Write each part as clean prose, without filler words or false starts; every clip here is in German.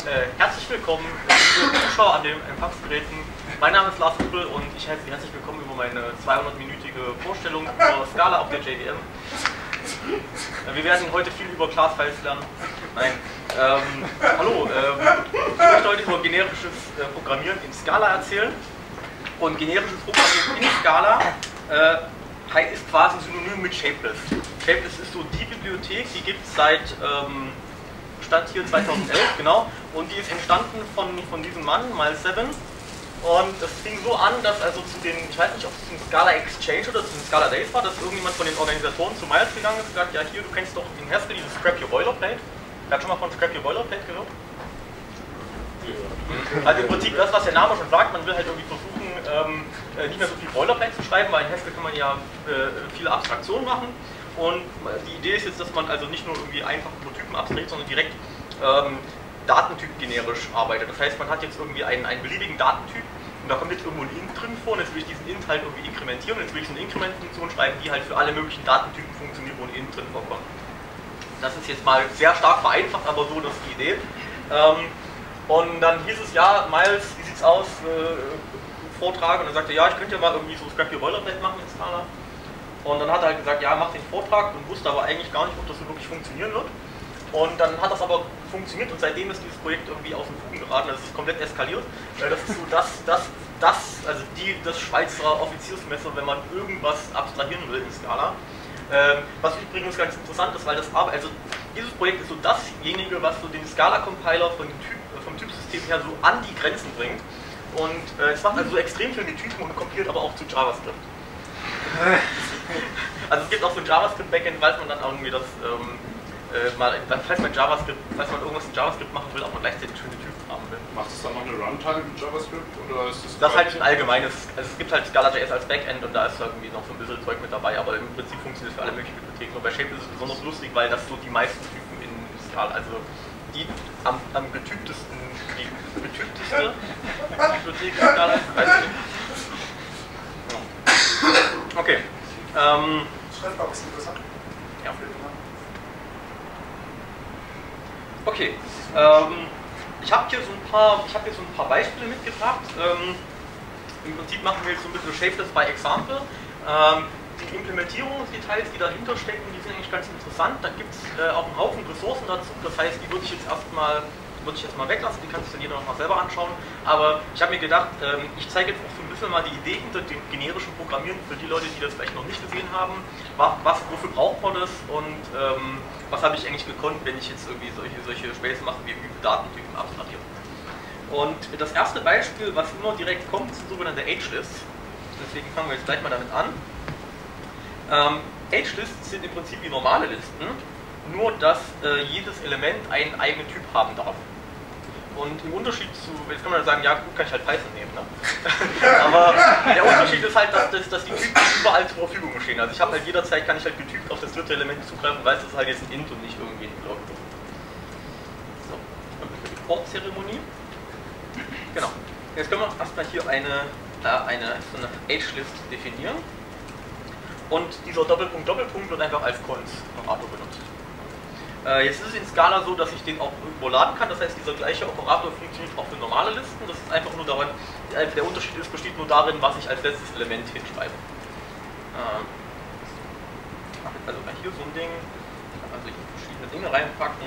Herzlich willkommen, liebe Zuschauer an den Empfangsgeräten. Mein Name ist Lars Hübel und ich heiße Sie herzlich willkommen über meine 200-minütige Vorstellung zur Scala auf der JVM. Wir werden heute viel über Class-Files lernen. Nein. Hallo, ich möchte heute über generisches Programmieren in Scala erzählen. Und generisches Programmieren in Scala ist quasi synonym mit Shapeless. Shapeless ist so die Bibliothek, die gibt es seit Stand hier 2011, genau, und die ist entstanden von diesem Mann, Miles Seven. Und das fing so an, dass also zu den, ich weiß nicht, ob es zum Scala Exchange oder zu den Scala Days war, dass irgendjemand von den Organisatoren zu Miles gegangen ist und gesagt, ja hier, du kennst doch in Haskell dieses Scrap Your Boilerplate. Wer hat schon mal von Scrap Your Boilerplate gehört? Also im Prinzip das, was der Name schon sagt, man will halt irgendwie versuchen, nicht mehr so viel Boilerplate zu schreiben, weil in Haskell kann man ja viele Abstraktionen machen. Und die Idee ist jetzt, dass man also nicht nur irgendwie einfach über Typen abstraktiert, sondern direkt Datentyp generisch arbeitet. Das heißt, man hat jetzt irgendwie einen beliebigen Datentyp und da kommt jetzt irgendwo ein Int drin vor und jetzt will ich diesen Int halt irgendwie inkrementieren und jetzt will ich so eine Inkrementfunktion schreiben, die halt für alle möglichen Datentypen funktioniert, wo ein Int drin vorkommt. Das ist jetzt mal sehr stark vereinfacht, aber so das ist die Idee. Und dann hieß es, ja, Miles, wie sieht's aus? Vortrag, und dann sagte er, ja, ich könnte ja mal irgendwie so Scrap Your Boilerplate machen in Scala. Und dann hat er halt gesagt, ja, mach den Vortrag und wusste aber eigentlich gar nicht, ob das so wirklich funktionieren wird. Und dann hat das aber funktioniert und seitdem ist dieses Projekt irgendwie aus den Fugen geraten, das ist komplett eskaliert. Das ist so das Schweizer Offiziersmesser, wenn man irgendwas abstrahieren will in Scala. Was übrigens ganz interessant ist, weil dieses Projekt ist so dasjenige, was so den Scala-Compiler vom Typsystem her so an die Grenzen bringt. Und es macht also extrem viel mit Typen und kompiliert aber auch zu JavaScript. Also es gibt auch so ein JavaScript-Backend, falls man dann irgendwie das falls man irgendwas in JavaScript machen will, auch mal gleichzeitig schöne Typen haben will. Macht es dann noch eine Runtime in JavaScript oder ist das ist halt ein allgemeines, also es gibt halt Scala.js als Backend und da ist irgendwie noch so ein bisschen Zeug mit dabei, aber im Prinzip funktioniert es für alle möglichen Bibliotheken. Und bei Shapeless ist es besonders lustig, weil das so die meisten Typen in Scala, also die am getyptesten, die getypteste Bibliothek in Scala ist, weiß ich nicht. Okay. Schreibt mal ein bisschen interessant. Ja. Okay. Ich habe hier so ein paar Beispiele mitgebracht. Im Prinzip machen wir jetzt so ein bisschen Shapeless by Example. Die Implementierungsdetails, die dahinter stecken, die sind eigentlich ganz interessant. Da gibt es auch einen Haufen Ressourcen dazu. Das heißt, die würde ich jetzt mal weglassen, die kann sich dann jeder noch mal selber anschauen. Aber ich habe mir gedacht, ich zeige jetzt auch so ein bisschen mal die Idee hinter dem generischen Programmieren für die Leute, die das vielleicht noch nicht gesehen haben. Wofür braucht man das und was habe ich eigentlich gekonnt, wenn ich jetzt irgendwie solche Späße mache, wie Datentypen abstrahieren. Und das erste Beispiel, was immer direkt kommt, sind sogenannte H-Lists. Deswegen fangen wir jetzt gleich mal damit an. H-Lists sind im Prinzip wie normale Listen, nur dass jedes Element einen eigenen Typ haben darf. Und im Unterschied zu, jetzt kann man sagen, ja gut, kann ich halt Python nehmen, ne? Aber der Unterschied ist halt, dass die Typen überall zur Verfügung stehen. Also ich habe halt jederzeit, kann ich halt getypt auf das dritte Element zugreifen und weiß, das ist halt jetzt ein Int und nicht irgendwie ein Block. So, die Port-Zeremonie. Genau. Jetzt können wir erstmal hier so eine H-List definieren. Und dieser Doppelpunkt wird einfach als Cons-Operator benutzt. Jetzt ist es in Scala so, dass ich den auch überladen kann, das heißt, dieser gleiche Operator funktioniert auch für normale Listen. Das ist einfach nur daran, der Unterschied besteht nur darin, was ich als letztes Element hinschreibe. Also hier so ein Ding, also hier verschiedene Dinge reinpacken.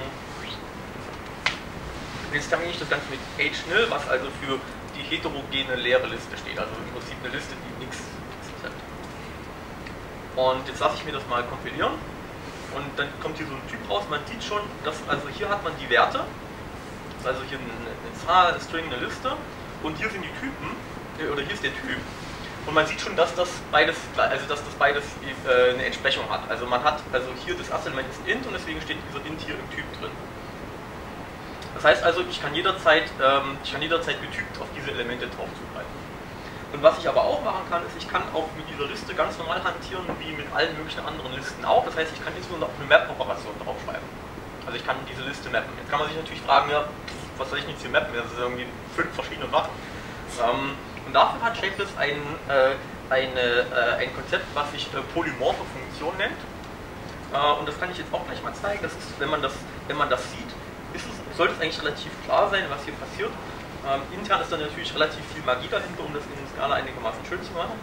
Jetzt terminiere ich das Ganze mit H-Nil, was also für die heterogene leere Liste steht, also im Prinzip eine Liste, die nichts hat. Und jetzt lasse ich mir das mal kompilieren. Und dann kommt hier so ein Typ raus, man sieht schon, dass, also hier hat man die Werte, das ist also hier eine Zahl, eine String, eine Liste, und hier sind die Typen, oder hier ist der Typ. Und man sieht schon, dass das beides eine Entsprechung hat. Also man hat, also hier das erste Element ist ein Int und deswegen steht dieser Int hier im Typ drin. Das heißt also, ich kann jederzeit getypt auf diese Elemente drauf zugreifen. Und was ich aber auch machen kann, ist, ich kann auch mit dieser Liste ganz normal hantieren, wie mit allen möglichen anderen Listen auch. Das heißt, ich kann insbesondere auch eine Map-Operation draufschreiben. Also ich kann diese Liste mappen. Jetzt kann man sich natürlich fragen, ja, was soll ich jetzt hier mappen? Das ist irgendwie 5 verschiedene Sachen. Und dafür hat Shapeless ein Konzept, was sich polymorphe Funktion nennt. Und das kann ich jetzt auch gleich mal zeigen. Das ist, wenn man das sieht, ist es sollte es eigentlich relativ klar sein, was hier passiert. Intern ist dann natürlich relativ viel Magie dahinter, um das in Scala einigermaßen schön zu machen.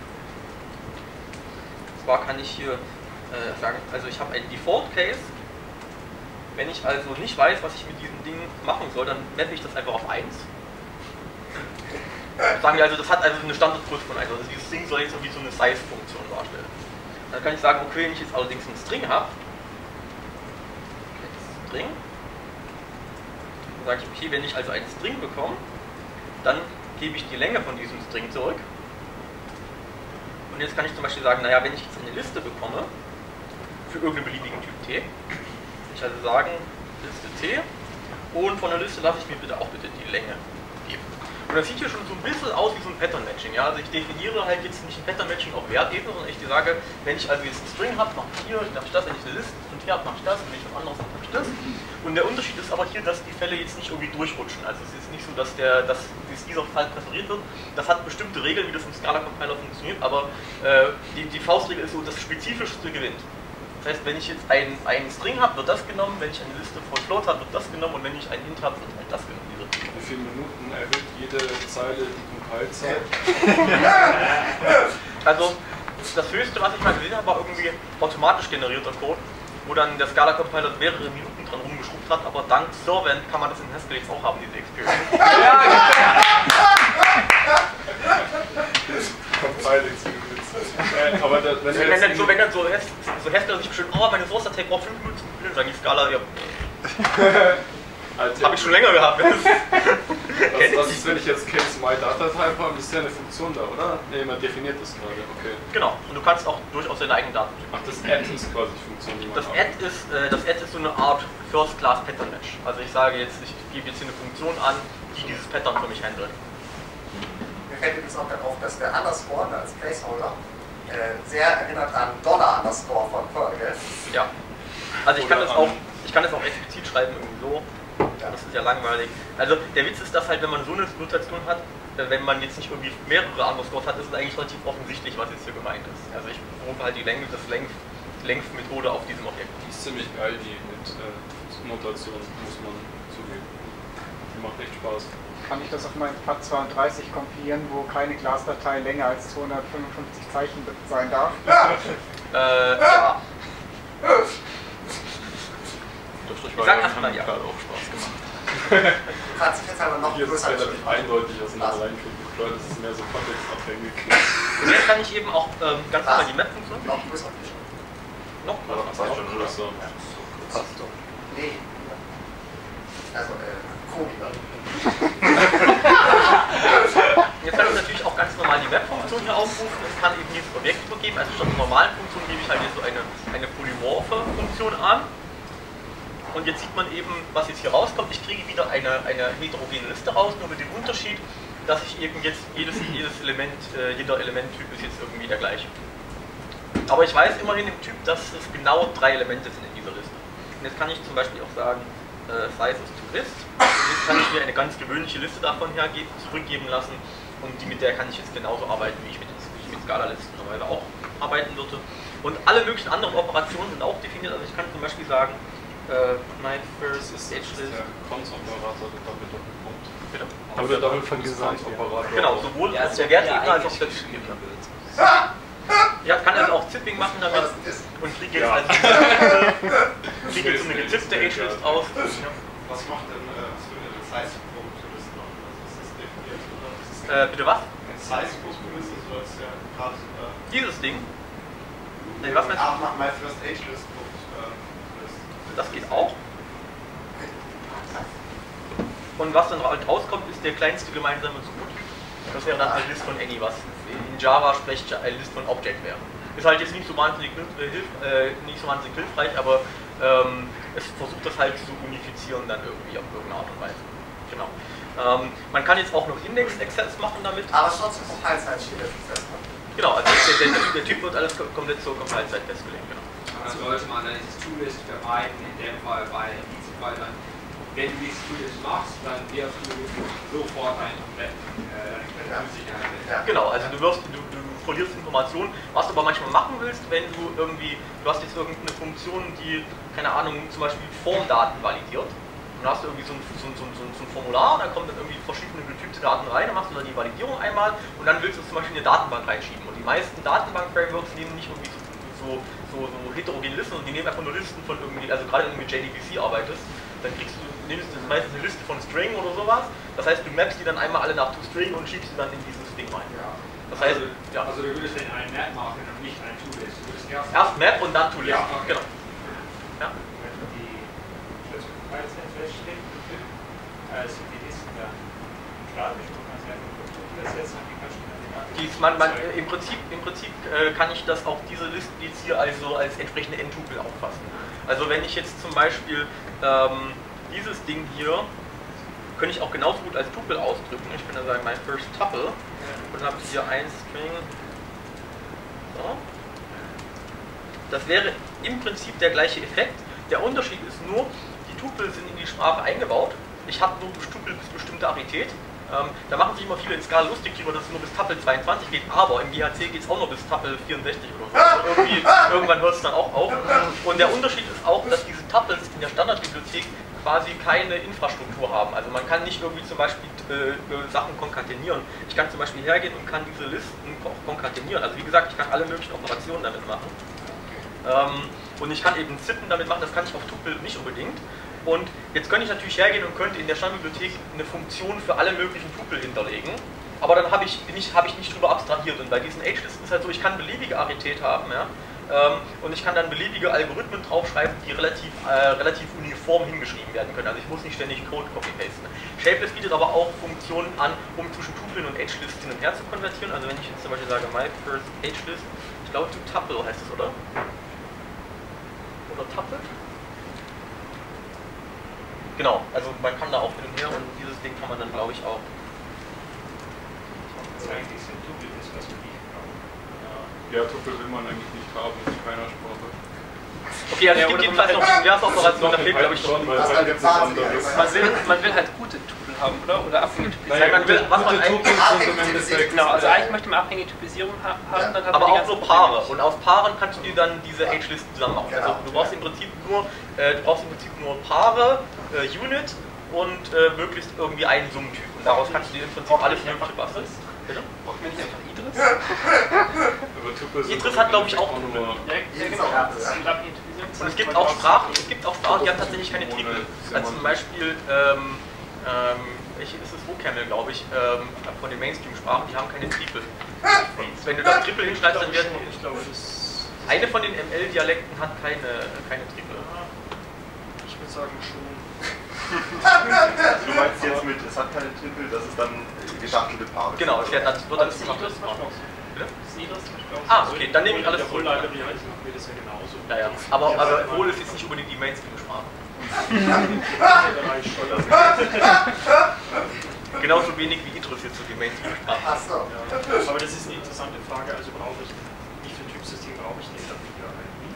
Und zwar kann ich hier sagen, also ich habe einen Default Case. Wenn ich also nicht weiß, was ich mit diesem Ding machen soll, dann mappe ich das einfach auf 1. Sagen wir also, das hat also eine Standardgröße von 1. Also dieses Ding soll jetzt irgendwie so eine Size-Funktion darstellen. Dann kann ich sagen, okay, wenn ich jetzt allerdings einen String habe, String, dann sage ich, okay, wenn ich also einen String bekomme, dann gebe ich die Länge von diesem String zurück. Und jetzt kann ich zum Beispiel sagen, naja, wenn ich jetzt eine Liste bekomme, für irgendeinen beliebigen Typ T, kann ich also sagen, Liste T, und von der Liste lasse ich mir bitte auch bitte die Länge geben. Und das sieht hier schon so ein bisschen aus wie so ein Pattern-Matching. Ja? Also ich definiere halt jetzt nicht ein Pattern-Matching auf Wertebene, sondern ich sage, wenn ich also jetzt einen String habe, mache ich hier, mache ich das, wenn ich eine Liste von hier habe, mache ich das, wenn ich was anderes habe, mache ich das. Und der Unterschied ist aber hier, dass die Fälle jetzt nicht irgendwie durchrutschen. Also es ist nicht so, dass dieser Fall präferiert wird. Das hat bestimmte Regeln, wie das im Scala-Compiler funktioniert, aber die Faustregel ist so, das Spezifischste gewinnt. Das heißt, wenn ich jetzt einen String habe, wird das genommen, wenn ich eine Liste von Float habe, wird das genommen, und wenn ich einen Int habe, wird halt das genommen. Wie viele Minuten erhöht jede Zeile die Compile-Zeit? Also, das höchste, was ich mal gesehen habe, war irgendwie automatisch generierter Code, wo dann der Scala-Compiler mehrere Minuten dran rumgeschrubbt hat, aber dank Servant kann man das in Haskell jetzt auch haben, diese Experience. Aber wenn dann so Haskell sich bestimmt, oh, meine Source-Datei braucht 5 Minuten zu kompilen, sagen die Scala, ja. Habe ich schon länger gehabt. Das ist, wenn ich jetzt Case MyDataType habe, ist ja eine Funktion da, oder? Ne, man definiert das gerade, okay. Genau, und du kannst auch durchaus deine eigenen Daten. Ach, das Add ist quasi die Funktion, die man das Add ist so eine Art First-Class Pattern Match. Also ich sage jetzt, ich gebe jetzt hier eine Funktion an, die dieses Pattern für mich handelt. Mir fällt übrigens auch gerade auf, dass der Underscore als Placeholder sehr erinnert an $_ von Perl. Ja, also ich kann das auch explizit schreiben, irgendwie so. Das ist ja langweilig. Also der Witz ist, dass halt, wenn man so eine Notation hat, wenn man jetzt nicht irgendwie mehrere Underscores hat, ist es eigentlich relativ offensichtlich, was jetzt hier gemeint ist. Also ich berufe halt die Length-Methode auf diesem Objekt. Die ist ziemlich geil, die mit Notation, muss man zugeben. Die macht echt Spaß. Kann ich das auf meinen FAT32 kompilieren, wo keine Class-Datei länger als 255 Zeichen sein darf? Ja. Ich sag erstmal ja. Hat auch Spaß gemacht. Du kannst jetzt aber noch hier ist größer relativ eindeutig auseinander reinkriegen. Das ist mehr so kontextabhängig. Und jetzt kann ich eben auch ganz normal die Map-Funktion. Noch größer. Noch größer. Das ist schon größer. Passt doch. Nee. Also, Kobi. Jetzt kann ich natürlich auch ganz normal die Map-Funktion hier aufrufen und kann eben dieses Objekt übergeben. Also statt einer normalen Funktion gebe ich halt jetzt so eine polymorphe Funktion an. Und jetzt sieht man eben, was jetzt hier rauskommt. Ich kriege wieder eine heterogene Liste raus, nur mit dem Unterschied, dass ich eben jetzt jeder Elementtyp ist jetzt irgendwie der gleiche. Aber ich weiß immerhin im Typ, dass es genau 3 Elemente sind in dieser Liste. Und jetzt kann ich zum Beispiel auch sagen, Size is to list. Jetzt kann ich mir eine ganz gewöhnliche Liste davon zurückgeben lassen, und mit der kann ich jetzt genauso arbeiten, wie ich mit Scala-Listen normalerweise auch arbeiten würde. Und alle möglichen anderen Operationen sind auch definiert. Also ich kann zum Beispiel sagen, my first edge list. Der Cons-Operator, der Doppelpunkt. Bitte. Aber der Doppelpunkt-Operator. Genau, sowohl auf der Wertebene als auch auf der Typebene. Ja, kann also auch Zipping machen damit und kriege jetzt also kriege so eine gezippte Edge-List aus. Was macht denn eine Size-Punkt für das noch? Also ist das definiert oder? Bitte was? Ein Size-Punkt ist das, du hast ja gerade. Dieses Ding. Nee, was meinst du? Mach mal First Age-List. Das geht auch. Und was dann rauskommt, ist der kleinste gemeinsame Subtyp. Das wäre dann ein List von any, was in Java spricht ein List von Object wäre. Ist halt jetzt nicht so wahnsinnig hilfreich, aber es versucht das halt zu unifizieren dann irgendwie auf irgendeine Art und Weise. Genau. Man kann jetzt auch noch Index-Access machen damit. Aber trotzdem Compile-Zeit steht jetzt fest. Genau, also der Typ wird alles komplett zur Compile-Zeit festgelegt. Genau. Das sollte man dann dieses To-List vermeiden, in dem Fall bei diesem Fall dann, wenn du dieses To-List machst, dann wirst du sofort eine komplette Sicherheit. Genau, also du verlierst Informationen, was du aber manchmal machen willst, wenn du hast jetzt irgendeine Funktion, die, keine Ahnung, zum Beispiel Formdaten validiert, Und dann hast du irgendwie so ein Formular, da kommen dann irgendwie verschiedene getypte Daten rein, dann machst du dann die Validierung einmal und dann willst du zum Beispiel in eine Datenbank reinschieben. Und die meisten Datenbank-Frameworks nehmen nicht irgendwie so heterogene Listen, und die nehmen einfach nur Listen von irgendwie, also gerade wenn du mit JDBC arbeitest, dann nimmst du meistens eine Liste von String oder sowas. Das heißt, du mappst die dann einmal alle nach toString und schiebst sie dann in dieses Ding rein. Ja. Das heißt, also du würdest dann einen Map machen und nicht ein ToList. Du würdest erst Map und dann ToList. Ja, okay. Genau. Ja. Im Prinzip kann ich das auch diese Listen jetzt hier also als entsprechende N-Tupel auffassen. Also wenn ich jetzt zum Beispiel dieses Ding hier, könnte ich auch genauso gut als Tupel ausdrücken. Ich kann dann sagen, my first tuple, und dann habe ich hier ein String. So. Das wäre im Prinzip der gleiche Effekt. Der Unterschied ist nur, die Tupel sind in die Sprache eingebaut. Ich habe nur Tupel bis bestimmte Arität. Da machen sich immer viele in Scala lustig darüber, dass es nur bis Tuple 22 geht, aber im GHC geht es auch nur bis Tuple 64 oder so. Also irgendwann hört es dann auch auf. Und der Unterschied ist auch, dass diese Tuples in der Standardbibliothek quasi keine Infrastruktur haben. Also man kann nicht irgendwie zum Beispiel Sachen konkatenieren. Ich kann zum Beispiel hergehen und kann diese Listen konkatenieren. Also wie gesagt, ich kann alle möglichen Operationen damit machen. Und ich kann eben Zippen damit machen, das kann ich auf Tupel nicht unbedingt. Und jetzt könnte ich natürlich hergehen und könnte in der Standardbibliothek eine Funktion für alle möglichen Tupel hinterlegen. Aber dann habe ich nicht drüber abstrahiert. Und bei diesen H-Listen ist halt so, ich kann beliebige Arität haben, ja? Und ich kann dann beliebige Algorithmen draufschreiben, die relativ uniform hingeschrieben werden können. Also ich muss nicht ständig Code copy-pasten. Shapeless bietet aber auch Funktionen an, um zwischen Tupeln und H-Listen hin und her zu konvertieren. Also wenn ich jetzt zum Beispiel sage, my first H-List, ich glaube Tuple heißt es, oder? Oder Tuple? Genau, also man kann da auch hin und her, und dieses Ding kann man dann, glaube ich, auch. Ja, Tupel will man eigentlich nicht haben in keiner Sprache. Okay, also es gibt jedenfalls noch Inversoperation, da fehlt, glaube ich, schon, weil es gibt was anderes. Man will halt gute Tupel haben, oder abhängige Typisierung. Naja, man will, was man eigentlich, genau, also eigentlich möchte man abhängige Typisierung haben, dann hat aber man die auch nur ganzen Paare. Probleme. Und aus Paaren kannst du dir dann diese H-Listen zusammen machen. Also du brauchst im Prinzip nur Paare, Unit und möglichst irgendwie einen Summentyp. Und daraus kannst du dir im Prinzip alles Mögliche basteln. Bitte? Braucht man nicht einfach Idris? Idris hat, glaube ich, auch nur. Ja, genau. Das ist eine abhängige Typisierung. Und es gibt auch Sprachen, die haben tatsächlich keine Triple. Also zum Beispiel, ist es WCaml, glaube ich, von den Mainstream-Sprachen, die haben keine Triple. Wenn du da Triple hinschreibst, dann werden Ich glaube, eine von den ML-Dialekten hat keine Triple. ich würde sagen schon. Du meinst jetzt mit, es hat keine Triple, das ist dann geschachtelte Paare. Genau, es wird dann geschachtet. Ah, okay, dann nehme ich alles zurück. Library machen wir das ja genauso. Ja. Aber Wohl ist jetzt nicht unbedingt die Mainstream-Sprache. Genauso wenig wie Idris jetzt so die Mainstream-Sprache. Achso. Ja. Aber das ist eine interessante Frage. Also wie viel Typsystem brauche ich denn dafür?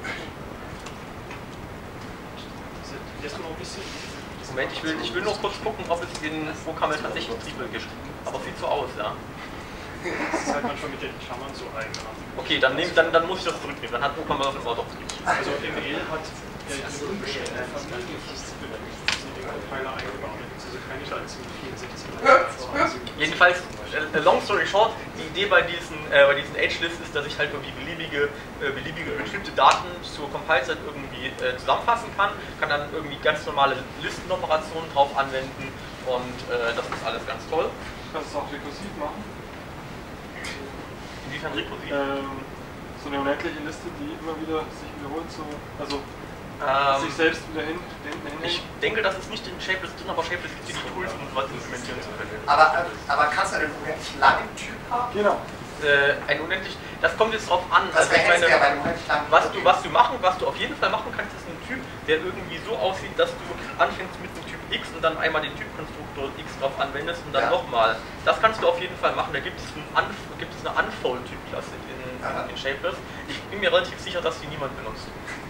Lässt du noch ein bisschen? Moment, ich will nur kurz gucken, ob es in WCaml tatsächlich Triple geschrieben. Aber sieht so aus, ja. Das ist halt manchmal mit den Klammern so eigenartig. Okay, dann muss ich das zurücknehmen. Dann hat WCaml das immer doch zurück. Also ML hat eine unbeschränkte Familie in den Compiler eingebaut. Da gibt es also keine Scheiße mit 64 oder 20. Jedenfalls, long story short, die Idee bei diesen H-Lists ist, dass ich halt irgendwie beliebige bestimmte Daten zur Compile-Zeit irgendwie zusammenfassen kann dann irgendwie ganz normale Listenoperationen drauf anwenden, und das ist alles ganz toll. Du kannst es auch rekursiv machen. Inwiefern rekursiv? So eine unendliche Liste, die immer wieder sich wiederholt, sich selbst wieder hinhängt. Ich denke, das ist nicht in Shapeless drin, aber Shapeless gibt es die Tools, um sowas implementieren zu können. Aber kannst du einen unendlich langen Typ haben? Genau. Das kommt jetzt drauf an. Das Also ich meine, ja bei einem unendlich langen was du auf jeden Fall machen kannst, ist ein Typ, der irgendwie so aussieht, dass du anfängst mit dem Typ X und dann einmal den Typkonstruktor X drauf anwendest und dann nochmal. Das kannst du auf jeden Fall machen. Da gibt es eine Unfold-Typ-Klasse in Shapeless. Ich bin mir relativ sicher, dass die niemand benutzt.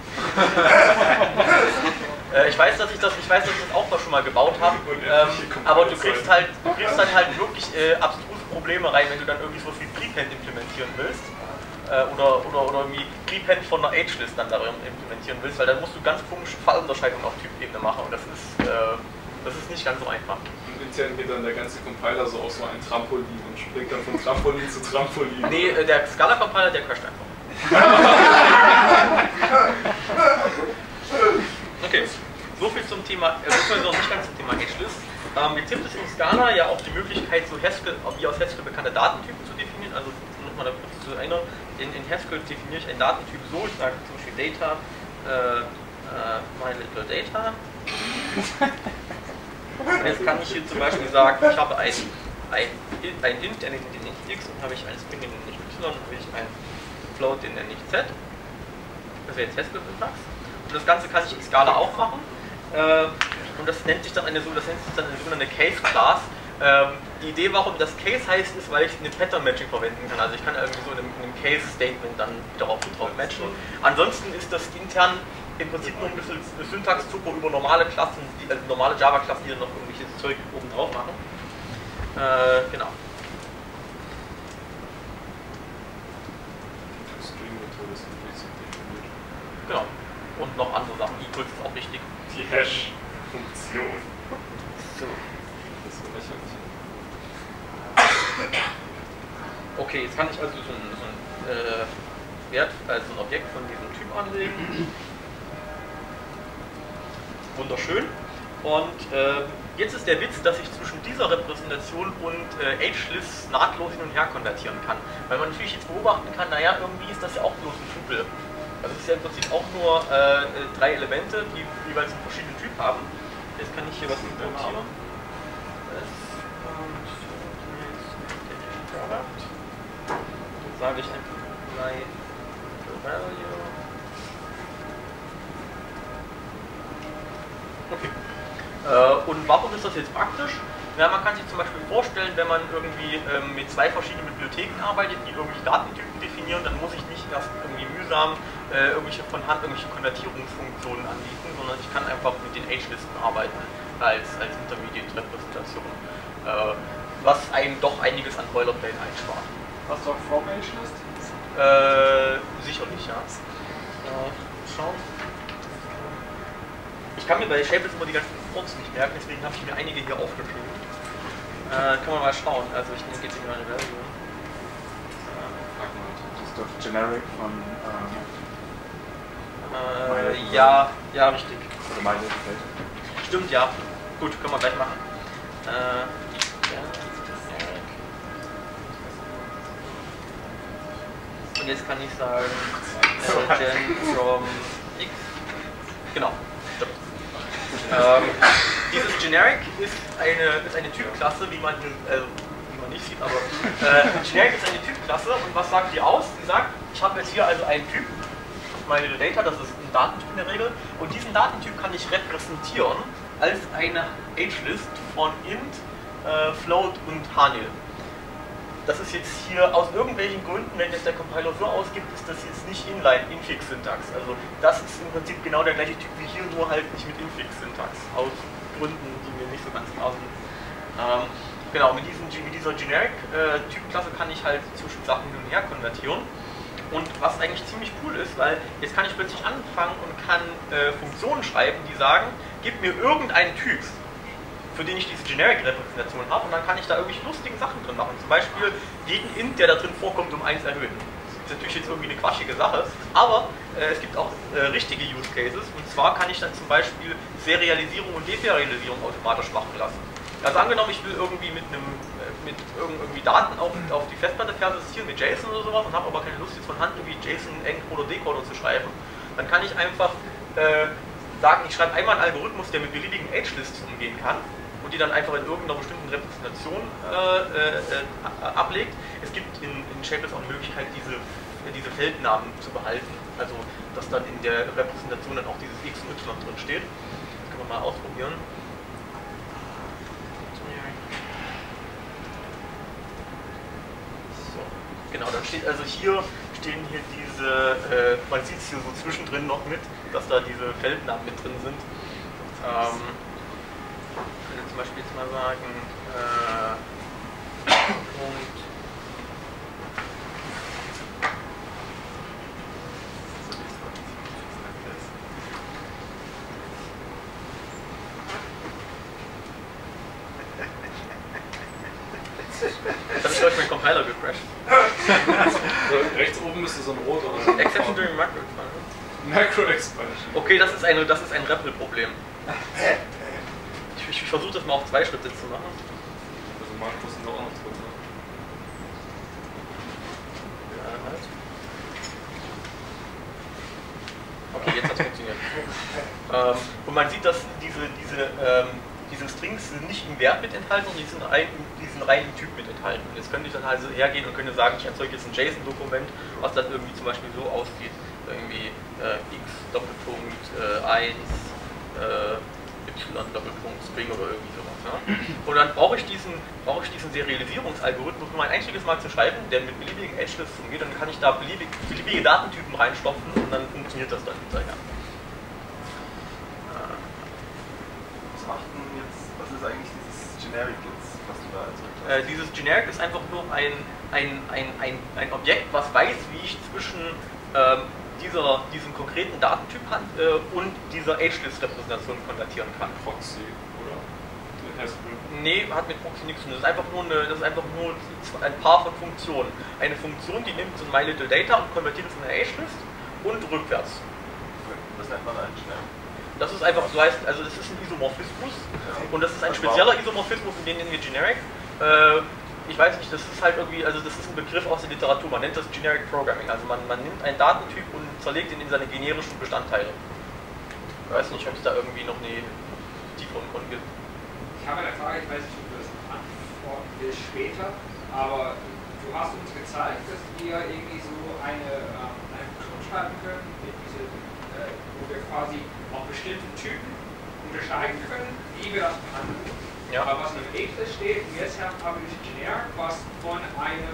Ich weiß, dass ich das auch schon mal gebaut habe, aber du kriegst dann halt wirklich abstruse Probleme rein, wenn du dann irgendwie so viel Prepend implementieren willst, oder irgendwie Prepend von einer H-List dann darin implementieren willst, weil dann musst du ganz komische Fallunterscheidungen auf Typebene machen, und das ist Das ist nicht ganz so einfach. Und intern geht dann der ganze Compiler so auf so ein Trampolin und springt dann von Trampolin zu Trampolin. Nee, der Scala-Compiler, der crasht einfach. Okay, soviel zum Thema, noch nicht ganz zum Thema Ageless. Jetzt gibt es in Scala ja auch die Möglichkeit, so Haskell, wie aus Haskell bekannte Datentypen zu definieren. Also nochmal da kurz zu erinnern, in Haskell definiere ich einen Datentyp so, ich sage zum Beispiel Data, my little data. Und jetzt kann ich hier zum Beispiel sagen, ich habe ein Int, den nenne ich x, und habe ich einen String, den nenne ich y, und habe ich einen Float, den nenne ich z. Das wäre jetzt Haskell-Syntax. Und das Ganze kann ich in Scala auch machen. Und das nennt sich dann eine sogenannte Case-Class. Die Idee, warum das Case heißt, ist, weil ich eine Pattern-Matching verwenden kann. Also ich kann irgendwie so in einem Case-Statement dann drauf matchen. Ansonsten ist das intern im Prinzip nur ein bisschen Syntax-Zucker über normale Klassen, also normale Java-Klassen, die dann noch irgendwelches Zeug oben drauf machen. Genau. Genau. Und noch andere Sachen. Equals ist auch wichtig. Die Hash-Funktion. So. Das ist lächerlich. Okay, jetzt kann ich also so ein Wert, also ein Objekt von diesem Typ anlegen. Wunderschön. Und jetzt ist der Witz, dass ich zwischen dieser Repräsentation und Ageless nahtlos hin und her konvertieren kann. Weil man natürlich jetzt beobachten kann, naja, irgendwie ist das ja auch bloß ein Tupel. Also es ist ja im Prinzip auch nur 3 Elemente, die jeweils einen verschiedenen Typ haben. Jetzt kann ich hier was importieren. Dann sage ich einfach apply value. Okay. Und warum ist das jetzt praktisch? Ja, man kann sich zum Beispiel vorstellen, wenn man irgendwie mit 2 verschiedenen Bibliotheken arbeitet, die irgendwie Datentypen definieren, dann muss ich nicht erst irgendwie mühsam von Hand irgendwelche Konvertierungsfunktionen anbieten, sondern ich kann einfach mit den Agelisten arbeiten als Intermediate-Repräsentation, was einem doch einiges an Boilerplate einspart. Hast du auch From Agelist? Sicherlich, ja. Schauen. Ich kann mir bei Shapeless immer die ganzen Forms nicht merken, deswegen habe ich mir einige hier aufgeschrieben. Kann man mal schauen. Also ich nehme jetzt hier mal eine Version. Das ist doch generic von ja, richtig. oder meine Welt. Stimmt, ja. Gut, können wir gleich machen. Und jetzt kann ich sagen, gen from x. Genau, stimmt. Dieses Generic ist eine Typklasse, wie man nicht sieht, aber Generic ist eine Typklasse, und was sagt die aus? Sie sagt, ich habe jetzt hier also einen Typ, meine Data, das ist ein Datentyp in der Regel, und diesen Datentyp kann ich repräsentieren als eine Agelist von int, float und hanil. Das ist jetzt hier aus irgendwelchen Gründen, wenn jetzt der Compiler so ausgibt, ist das jetzt nicht Inline-Infix-Syntax. Also das ist im Prinzip genau der gleiche Typ wie hier, nur halt nicht mit Infix-Syntax. Aus Gründen, die mir nicht so ganz klar sind. Genau, mit dieser Generic-Typklasse kann ich halt zwischen Sachen hin und her konvertieren. Und was eigentlich ziemlich cool ist, weil jetzt kann ich plötzlich anfangen und kann Funktionen schreiben, die sagen, gib mir irgendeinen Typ, für den ich diese Generic-Repräsentation habe, und dann kann ich da irgendwelche lustigen Sachen drin machen. Zum Beispiel jeden Int, der da drin vorkommt, um 1 erhöhen. Das ist natürlich jetzt irgendwie eine quatschige Sache, aber es gibt auch richtige Use Cases, und zwar kann ich dann zum Beispiel Serialisierung und Deserialisierung automatisch machen lassen. Also angenommen, ich will irgendwie mit irgendwie Daten auf die Festplatte persistieren mit JSON oder sowas und habe aber keine Lust, jetzt von Hand irgendwie JSON, Encoder, Decoder zu schreiben, dann kann ich einfach sagen, ich schreibe einmal einen Algorithmus, der mit beliebigen Agelists umgehen kann und die dann einfach in irgendeiner bestimmten Repräsentation ablegt. Es gibt in Shapeless auch eine Möglichkeit, diese Feldnamen zu behalten, also dass dann in der Repräsentation dann auch dieses X und Y drin steht. Das können wir mal ausprobieren. So, genau, dann steht also hier diese, man sieht es hier so zwischendrin noch mit, dass da diese Feldnamen mit drin sind. Ich kann zum Beispiel jetzt mal sagen, Punkt. Jetzt habe ich glaube ich meinen Compiler gecrashed. Rechts oben müsste so ein Rot oder so. Exception during Macro Expansion. Macro Expansion. Okay, das ist ein REPL-Problem. Ich versuche das mal auf 2 Schritte zu machen. Also Makros sind doch auch noch drin. Ja, halt. Okay, jetzt hat es funktioniert. Und man sieht, dass diese Strings sind nicht im Wert mit enthalten, sondern die sind rein im Typ mit enthalten. Und jetzt könnte ich dann also hergehen und könnte sagen, ich erzeuge jetzt ein JSON-Dokument, was dann irgendwie zum Beispiel so aussieht, irgendwie x Doppelpunkt 1 y Doppelpunkt String oder irgendwie sowas. Ja? Und dann brauche ich diesen Serialisierungsalgorithmus, um ein einziges Mal zu schreiben, der mit beliebigen Edge-Lists umgeht, und dann kann ich da beliebige Datentypen reinstopfen und dann funktioniert das dann hinterher. Was ist eigentlich dieses Generic jetzt, was du da erzeugt hast? Dieses Generic ist einfach nur ein Objekt, was weiß, wie ich zwischen diesem konkreten Datentyp und dieser Agelist-Repräsentation konvertieren kann. Proxy oder mit Haskell? Nee, hat mit Proxy nichts zu tun. Das ist einfach nur ein Paar von Funktionen. Eine Funktion, die nimmt so ein MyLittleData und konvertiert es in eine Agelist und rückwärts. Das nennt man einen Generic. Das ist einfach so, heißt, also das ist ein Isomorphismus und das ist ein spezieller Isomorphismus, und den nennen wir Generic. Ich weiß nicht, das ist halt irgendwie, also das ist ein Begriff aus der Literatur, man nennt das Generic Programming, also man nimmt einen Datentyp und zerlegt ihn in seine generischen Bestandteile. Ich weiß nicht, ob es da irgendwie noch eine tieferen Grund gibt. Ich habe eine Frage, ich weiß nicht, ob du das antworten willst später, aber du hast uns gezeigt, dass wir irgendwie so eine Funktion schreiben können, wo wir quasi auch bestimmte Typen unterscheiden können, wie wir das behandeln. Ja. Aber was in einem Agelist steht, und jetzt haben wir das Generic, was von einem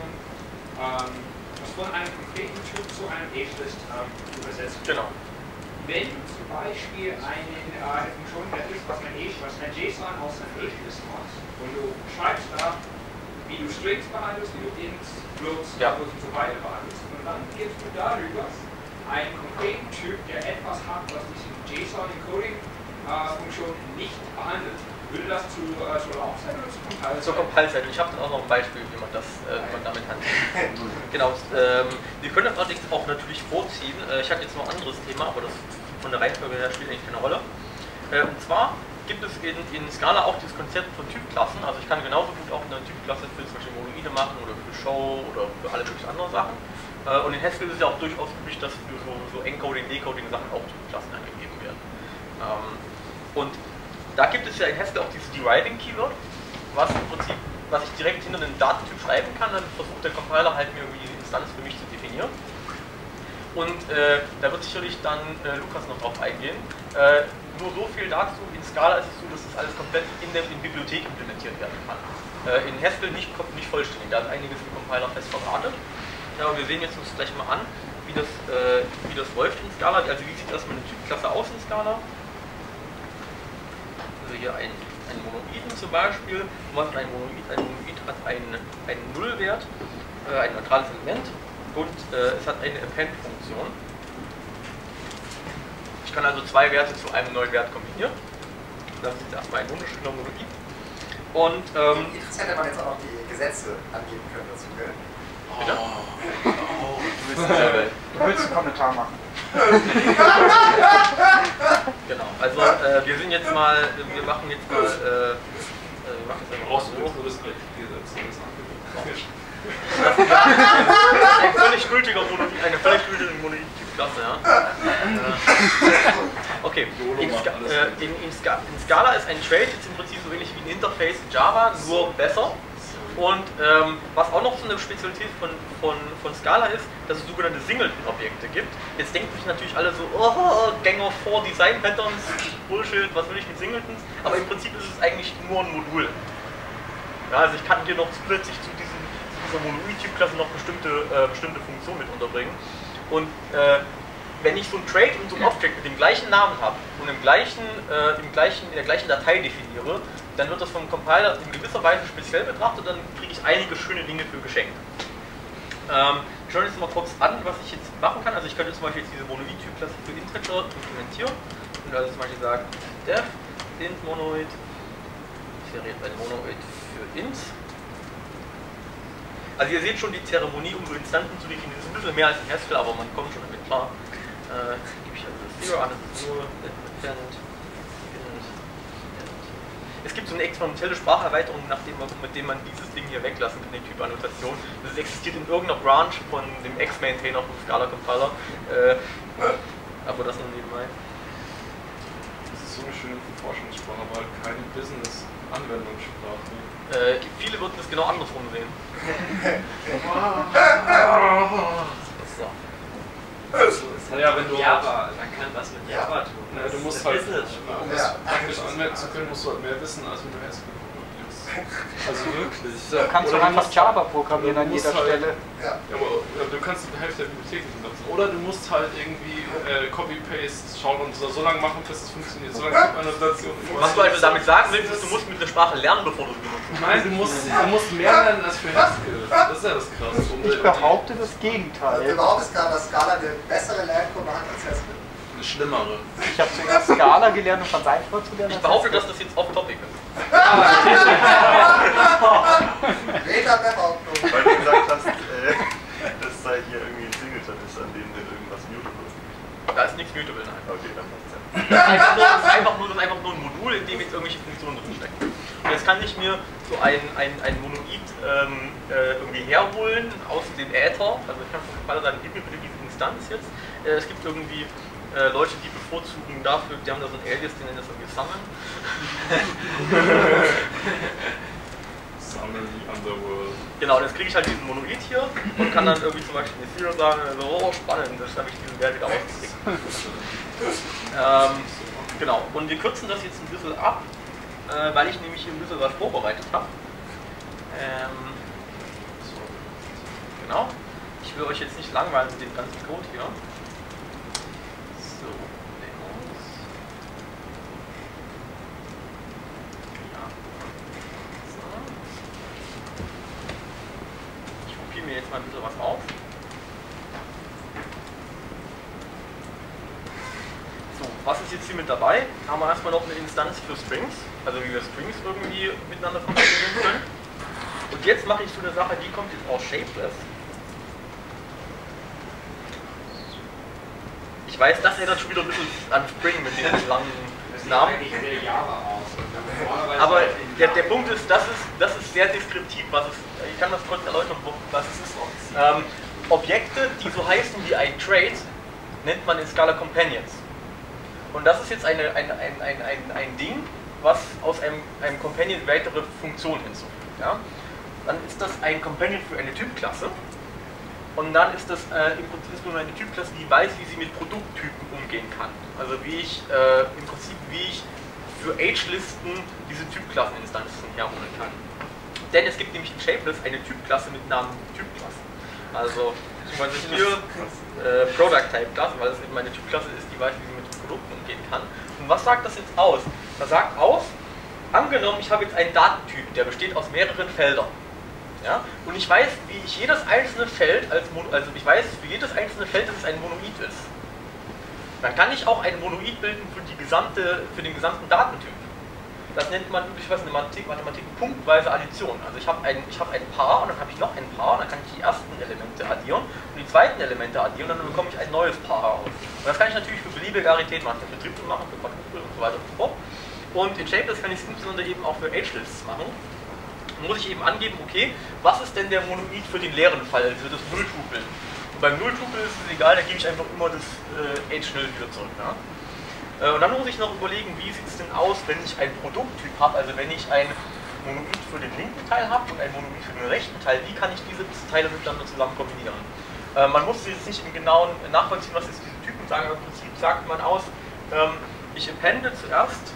konkreten Typ zu einem Agelist übersetzt wird. Genau. Wenn du zum Beispiel eine Funktion hättest, was ein JSON aus einem Agelist macht, und du schreibst da, wie du Strings behandelst, wie du Ints, Floats, und so weiter behandelst, und dann gibst du darüber einen konkreten Typ, der etwas hat, was diese JSON-Encoding-Funktion nicht behandelt. Würde das zur Laufzeit oder zur Compile-Zeit? Zur Compile-Zeit. Ich habe dann auch noch ein Beispiel, wie man damit handelt. Genau. Wir können das allerdings auch natürlich vorziehen. Ich hatte jetzt noch ein anderes Thema, aber das von der Reihenfolge her spielt eigentlich keine Rolle. Und zwar gibt es in Scala auch dieses Konzept von Typklassen. Also ich kann genauso gut auch eine Typklasse für zum Beispiel Monoide machen oder für Show oder für alle möglichen anderen Sachen. Und in Haskell ist es ja auch durchaus üblich, dass für so Encoding, Decoding Sachen auch Typklassen angegeben werden. Und da gibt es ja in Haskell auch dieses Deriving-Keyword, was im Prinzip, was ich direkt hinter einem Datentyp schreiben kann, dann versucht der Compiler halt mir irgendwie die Instanz für mich zu definieren. Und da wird sicherlich dann Lukas noch drauf eingehen. Nur so viel dazu, in Scala ist es so, dass das alles komplett in Bibliothek implementiert werden kann. In Haskell nicht vollständig, da ist einiges im Compiler fest verdrahtet. Ja, und wir sehen jetzt uns gleich mal an, wie das läuft in Scala. Also wie sieht erstmal eine Typklasse aus in Scala? Also hier ein Monoiden zum Beispiel. Was ein Monoid hat einen Nullwert, ein neutrales Element, und es hat eine Append-Funktion. Ich kann also zwei Werte zu einem neuen Wert kombinieren. Das ist erstmal ein wunderschöner Monoid. Und interessant, wenn man jetzt auch noch die Gesetze angeben könnte dazu. Bitte? Du willst einen Kommentar machen. Genau, also wir sind jetzt mal, wir machen jetzt mal so. Brauchst du nur das Gesetz? Das ist ein völlig gültiger Monoid, eine völlig gültige Monoid-Typklasse, ja. Okay, in Scala ist ein Trade jetzt im Prinzip so ähnlich wie ein Interface in Java, nur besser. Und was auch noch so eine Spezialität von Scala ist, dass es sogenannte Singleton-Objekte gibt. Jetzt denken sich natürlich alle so, oh, Gang of 4 Design Patterns, Bullshit, was will ich mit Singletons? Aber im Prinzip ist es eigentlich nur ein Modul. Ja, also ich kann hier noch zusätzlich zu dieser Monoid-Typklasse noch bestimmte Funktionen mit unterbringen. Und wenn ich so ein Trade und so ein Object mit dem gleichen Namen habe und in der gleichen Datei definiere, dann wird das vom Compiler in gewisser Weise speziell betrachtet und dann kriege ich einige schöne Dinge für geschenkt. Ich schaue jetzt mal kurz an, was ich jetzt machen kann. Also ich könnte zum Beispiel jetzt diese Monoid-Typklasse für Integer implementieren und also zum Beispiel sagen, def int Monoid, ich wäre jetzt ein Monoid für int, Also ihr seht schon die Zeremonie, um so Instanzen zu definieren, ist ein bisschen mehr als ein Haskell, aber man kommt schon damit klar. Gebe ich also das Zero an, das ist nur entfernt. Es gibt so eine exponentielle Spracherweiterung, mit dem man dieses Ding hier weglassen kann, die Typannotation. Das existiert in irgendeiner Branch von dem X-Maintainer vom Scala Compiler. Aber das nur nebenbei. Das ist so eine schöne Forschungssprache, aber keine Business-Anwendungssprache. Viele würden es genau andersrum sehen. So. Ja, wenn du Java, man kann was mit Java tun. Ja, du musst halt, um das praktisch anwenden zu können, musst du halt mehr wissen, als wenn du Haskell programmierst. Also wirklich. Du kannst doch einfach Java programmieren an jeder Stelle. Ja, aber du kannst die Hälfte der Bibliothek nicht benutzen. Oder du musst halt irgendwie Copy-Paste schauen und so lange machen, bis es funktioniert. So lange Typannotation. Was du also damit sagen willst, ist, du musst mit der Sprache lernen, bevor du sie benutzt. Nein, du musst mehr lernen als für Haskell. Das ist ja das Krasse. Ich behaupte das Gegenteil. Du behauptest gerade, dass Scala eine bessere Lernkurve hat als Haskell? Eine schlimmere. Ich habe zuerst Scala gelernt, um von Seifert zu lernen. Ich behaupte, dass das jetzt off-topic ist. Meta-Behauptung. Weil du gesagt hast, dass da hier irgendwie ein Singleton ist, an dem denn irgendwas mutable ist. Da ist nichts mutable, nein. Okay, dann macht's Sinn. Das ist einfach nur ein Modul, in dem jetzt irgendwelche Funktionen drinstecken. Und jetzt kann ich mir so ein Monoid irgendwie herholen aus dem Äther. Also ich kann vom Compiler sagen, gib mir bitte diese Instanz jetzt. Es gibt irgendwie Leute, die bevorzugen dafür, die haben da so ein Alias, die nennen das irgendwie Summon. Summon the Underworld. Genau, und jetzt kriege ich halt diesen Monoid hier und kann dann irgendwie zum Beispiel eine Zero sagen, so, oh spannend, das habe ich diesen Wert wieder ausgekriegt. Genau, und wir kürzen das jetzt ein bisschen ab, weil ich nämlich hier ein bisschen was vorbereitet habe. So. Genau, ich will euch jetzt nicht langweilen mit dem ganzen Code hier. So, Demos. Ja. So. Ich kopiere mir jetzt mal ein bisschen was auf. So, was ist jetzt hier mit dabei? Haben wir erstmal noch eine Instanz für Strings, also wie wir Strings irgendwie miteinander kombinieren können. Und jetzt mache ich so eine Sache, die kommt jetzt aus Shapeless. Ich weiß, das erinnert schon wieder ein bisschen an Spring mit den langen Namen. Aber der Punkt ist, das ist sehr deskriptiv, was es, ich kann das kurz erläutern, was es ist. Objekte, die so heißen wie ein Trait, nennt man in Scala Companions. Und das ist jetzt ein Ding, was aus einem Companion weitere Funktionen hinzufügt. Ja? Dann ist das ein Companion für eine Typklasse. Und dann ist das im Prinzip nur eine Typklasse, die weiß, wie sie mit Produkttypen umgehen kann. Also wie ich im Prinzip, wie ich für Age-Listen diese Typklasseninstanzen herholen kann. Denn es gibt nämlich in Shapeless eine Typklasse mit Namen Typklasse. Also beziehungsweise hier Product-Type-Klasse, weil das eben eine Typklasse ist, die weiß, wie sie mit Produkten umgehen kann. Und was sagt das jetzt aus? Das sagt aus, angenommen, ich habe jetzt einen Datentyp, der besteht aus mehreren Feldern. Ja? Und ich weiß, wie ich jedes einzelne Feld also ich weiß für jedes einzelne Feld, dass es ein Monoid ist. Dann kann ich auch ein Monoid bilden für den gesamten Datentyp. Das nennt man üblicherweise in der Mathematik punktweise Addition. Also ich habe ein Paar und dann habe ich noch ein Paar und dann kann ich die ersten Elemente addieren und die zweiten Elemente addieren und dann bekomme ich ein neues Paar raus. Und das kann ich natürlich für beliebige Rarität machen, für Tripel machen, für Quadruple und so weiter und so fort. Und in Shapeless kann ich es insbesondere eben auch für Age-Lists machen. Muss ich eben angeben, okay, was ist denn der Monoid für den leeren Fall, für das Null-Tupel? Und beim Null-Tupel ist es egal, da gebe ich einfach immer das Age-Null wieder zurück. Ja? Und dann muss ich noch überlegen, wie sieht es denn aus, wenn ich einen Produkttyp habe, also wenn ich ein Monoid für den linken Teil habe und ein Monoid für den rechten Teil, wie kann ich diese Teile miteinander zusammen kombinieren? Man muss jetzt nicht im Genauen nachvollziehen, was jetzt diese Typen sagen, aber im Prinzip sagt man aus, ich appende zuerst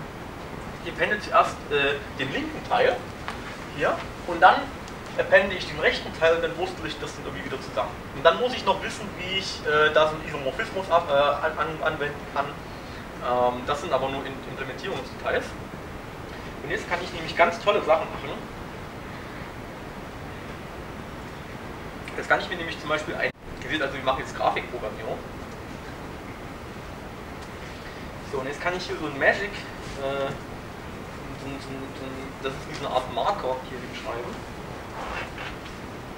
den linken Teil, hier, und dann appende ich den rechten Teil und dann wurstel ich das dann irgendwie wieder zusammen. Und dann muss ich noch wissen, wie ich da so einen Isomorphismus anwenden kann. Das sind aber nur Implementierungsdetails. Und jetzt kann ich nämlich ganz tolle Sachen machen. Jetzt kann ich mir nämlich zum Beispiel ihr seht also, wir machen jetzt Grafikprogrammierung. So, und jetzt kann ich hier so ein Magic das ist wie so eine Art Marker hier hinschreiben.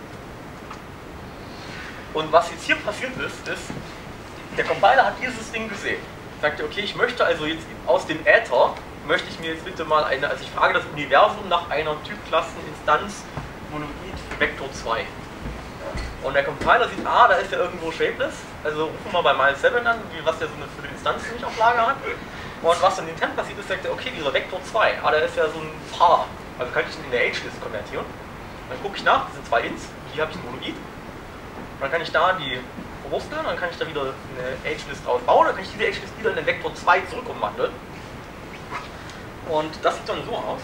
Und was jetzt hier passiert ist, der Compiler hat dieses Ding gesehen. Sagte, okay, ich möchte also jetzt aus dem Äther, möchte ich mir jetzt bitte mal also ich frage das Universum nach einer Typklasseninstanz Monoid für Vektor 2. Und der Compiler sieht, da ist ja irgendwo Shapeless, also rufen wir bei Miles 7 an, was der so eine für die Instanz nicht auf Lager hat. Und was dann intern passiert ist, sagt er, okay, dieser Vektor 2, der ist ja so ein Paar, also kann ich ihn in eine Agelist konvertieren. Dann gucke ich nach, das sind 2 Ints, hier habe ich ein Monoid. Dann kann ich da die verwursteln, dann kann ich da wieder eine Agelist draus bauen, dann kann ich diese Agelist wieder in den Vektor 2 zurück umwandeln. Und das sieht dann so aus.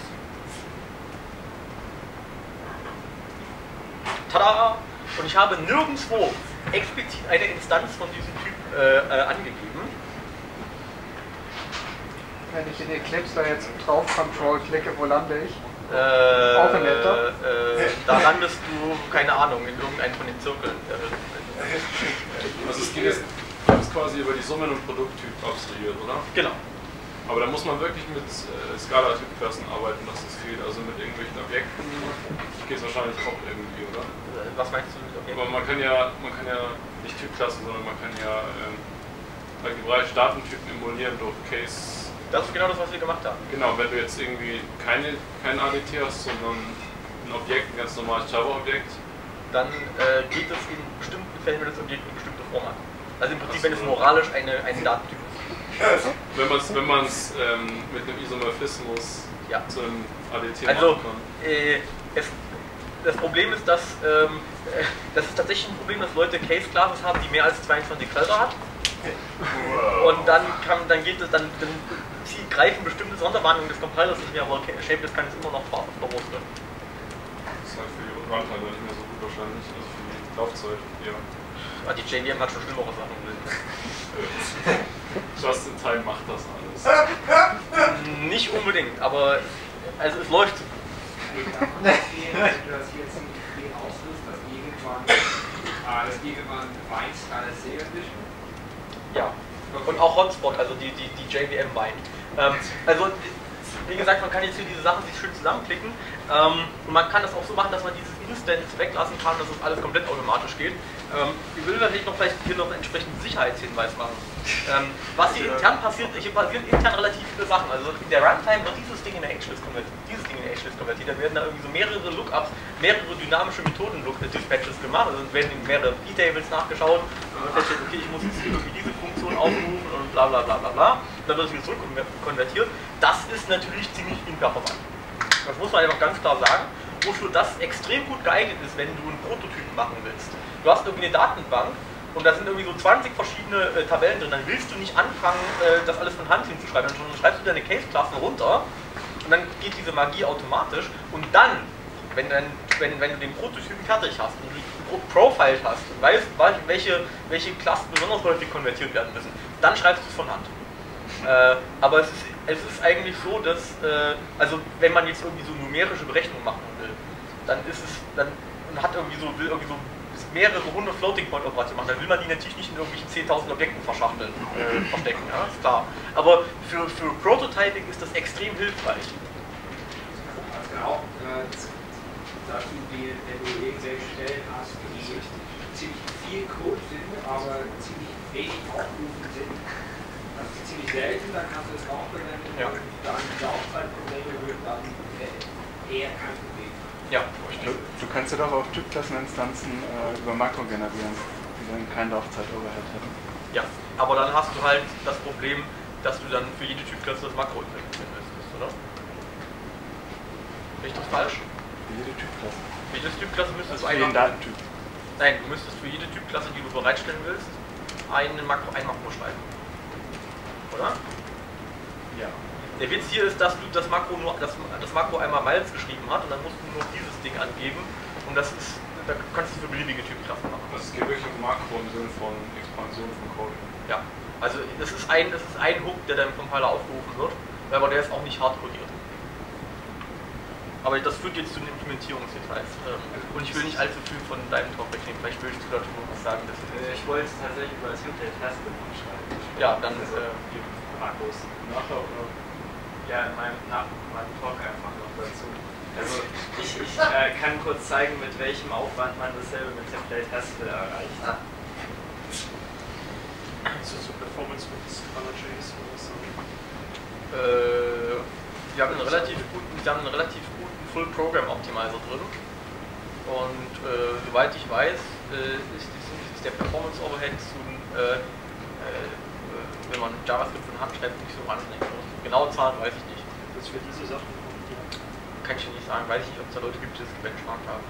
Tada! Und ich habe nirgendwo explizit eine Instanz von diesem Typ angegeben. Wenn ich in Eclipse da jetzt drauf Control klicke, wo lande ich? Auch in Äther? Da landest du, keine Ahnung, in irgendeinem von den Zirkeln. Also es geht jetzt quasi über die Summen- und Produkttyp abstrahiert, oder? Genau. Aber da muss man wirklich mit Skala-Typklassen arbeiten, dass das geht. Also mit irgendwelchen Objekten geht es wahrscheinlich auch irgendwie, oder? Was meinst du mit Objekten? Aber man kann ja nicht Typklassen, sondern man kann ja algebraische Datentypen emulieren durch Case. Das ist genau das, was wir gemacht haben. Genau, wenn du jetzt irgendwie kein ADT hast, sondern ein Objekt, ein ganz normales Java-Objekt, dann geht es in bestimmten Fällen, wenn das Objekt eine bestimmte Form hat. Also im Prinzip, wenn es moralisch ein Datentyp ist. Wenn man es mit einem Isomorphismus zu einem ADT machen kann. Das Problem ist, dass das ist tatsächlich ein Problem, dass Leute Case-Classes haben, die mehr als 22 Felder hat. Und dann greifen bestimmte Sonderwarnungen des Compilers nicht mehr, aber Shapeless kann es immer noch verwursteln. Das ist halt für die Runtime nicht mehr so gut wahrscheinlich, also für die Laufzeit, ja. Die JVM hat schon schlimmere Sachen. Just in Time macht das alles. Nicht unbedingt, aber also es läuft so. Du das hier ziemlich viel auslöst, dass irgendwann weinst alles sehr bisschen. Ja. Und auch Hotspot, also die JVM weint. Also wie gesagt, man kann jetzt hier diese Sachen sich schön zusammenklicken und man kann das auch so machen, dass man dieses Instance weglassen kann, dass das alles komplett automatisch geht. Ich will natürlich noch hier noch einen entsprechenden Sicherheitshinweis machen. Was hier intern passiert, hier passieren intern relativ viele Sachen. Also in der Runtime wird dieses Ding in eine Agelist konvertiert, da werden da irgendwie so mehrere Lookups, mehrere dynamische Methoden-Dispatches gemacht, also werden mehrere P-Tables nachgeschaut und man feststellt, okay, ich muss jetzt irgendwie diese Funktion aufrufen und bla bla bla bla bla. Dann wird es wieder zurück konvertiert. Das ist natürlich ziemlich imperformant. Das muss man einfach ganz klar sagen, wofür das extrem gut geeignet ist, wenn du einen Prototypen machen willst. Du hast irgendwie eine Datenbank und da sind irgendwie so 20 verschiedene Tabellen drin, dann willst du nicht anfangen, das alles von Hand hinzuschreiben, sondern schreibst du deine Case-Klassen runter und dann geht diese Magie automatisch und dann, wenn du den Prototypen fertig hast und du profiled hast und weißt, welche Klassen besonders häufig konvertiert werden müssen, dann schreibst du es von Hand. Aber es ist eigentlich so, dass, also wenn man jetzt irgendwie so numerische Berechnungen machen will, dann will irgendwie so mehrere hundert Floating-Point-Operationen machen, dann will man die natürlich nicht in irgendwelchen 10.000 Objekten verstecken, ja, ist klar. Aber für Prototyping ist das extrem hilfreich. Also genau, dass du irgendwelche Stellen hast, die ziemlich viel Code sind, aber ziemlich wenig Aufrufen sind. Das ist ziemlich selten, dann kannst du es auch verwenden, dann Laufzeitprobleme würden dann eher kein Problem. Ja, du kannst ja doch auch Typklasseninstanzen über Makro generieren, die dann keinen Laufzeit-Overhead hätten. Ja, aber dann hast du halt das Problem, dass du dann für jede Typklasse das Makro implementieren müsstest, oder? Richtig falsch? Für jede Typklasse. Für jede Typklasse müsstest du für jeden Datentyp. Nein, du müsstest für jede Typklasse, die du bereitstellen willst, ein Makro schreiben. Oder? Ja. Der Witz hier ist, dass du das Makro einmal Miles geschrieben hat und dann musst du nur dieses Ding angeben und da kannst du für beliebige Typklassen machen. Also es geht wirklich um Makro im Sinne von Expansion von Code. Ja, also das ist ein Hook, der dann vom Compiler aufgerufen wird, aber der ist auch nicht hart codiert. Aber das führt jetzt zu den Implementierungsdetails. Und ich will nicht allzu viel von deinem Talk wegnehmen, vielleicht willst du dazu noch was sagen. Ich wollte es tatsächlich über das Hintertest schreiben. Ja, dann die Makros. Nachher oder? Ja, nach meinem Talk einfach noch dazu. Also Ich kann kurz zeigen, mit welchem Aufwand man dasselbe mit Template Haskell erreicht. Also so Performance mit Scala.js oder so. Wir haben einen relativ guten Full Program Optimizer drin. Und soweit ich weiß, ist der Performance Overhead wenn man JavaScript von Hand schreibt, nicht so wahnsinnig groß. Genaue Zahlen weiß ich nicht. Das für diese Sachen? Kann ich nicht sagen, weiß ich nicht, ob es da Leute gibt, die das gebenchmarkt haben.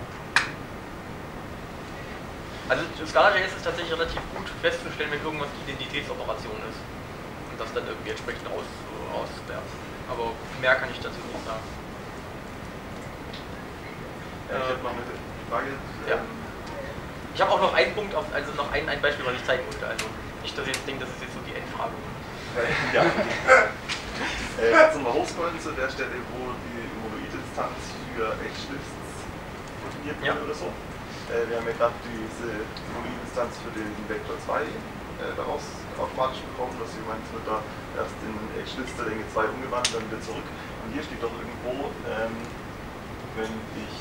Also Scala.js ist tatsächlich relativ gut festzustellen, wenn irgendwas die Identitätsoperation ist. Und das dann irgendwie entsprechend auswerfen. Aber mehr kann ich dazu nicht sagen. Ich hätte noch eine Frage. Ja. Ich habe auch noch einen Punkt, also noch ein Beispiel, was ich zeigen wollte. Also nicht, dass ihr jetzt denkt, das ist jetzt so die Endfrage. Ja. Jetzt nochmal hochscrollen zu der Stelle, wo die Monoid-Instanz für Edge-Lists definiert wurde oder so. Wir haben ja gerade diese Monoid-Instanz für den Vektor 2 daraus automatisch bekommen, dass jemand wird da erst in Edge-List der Länge 2 umgewandelt, dann wieder zurück. Und hier steht doch irgendwo, wenn ich,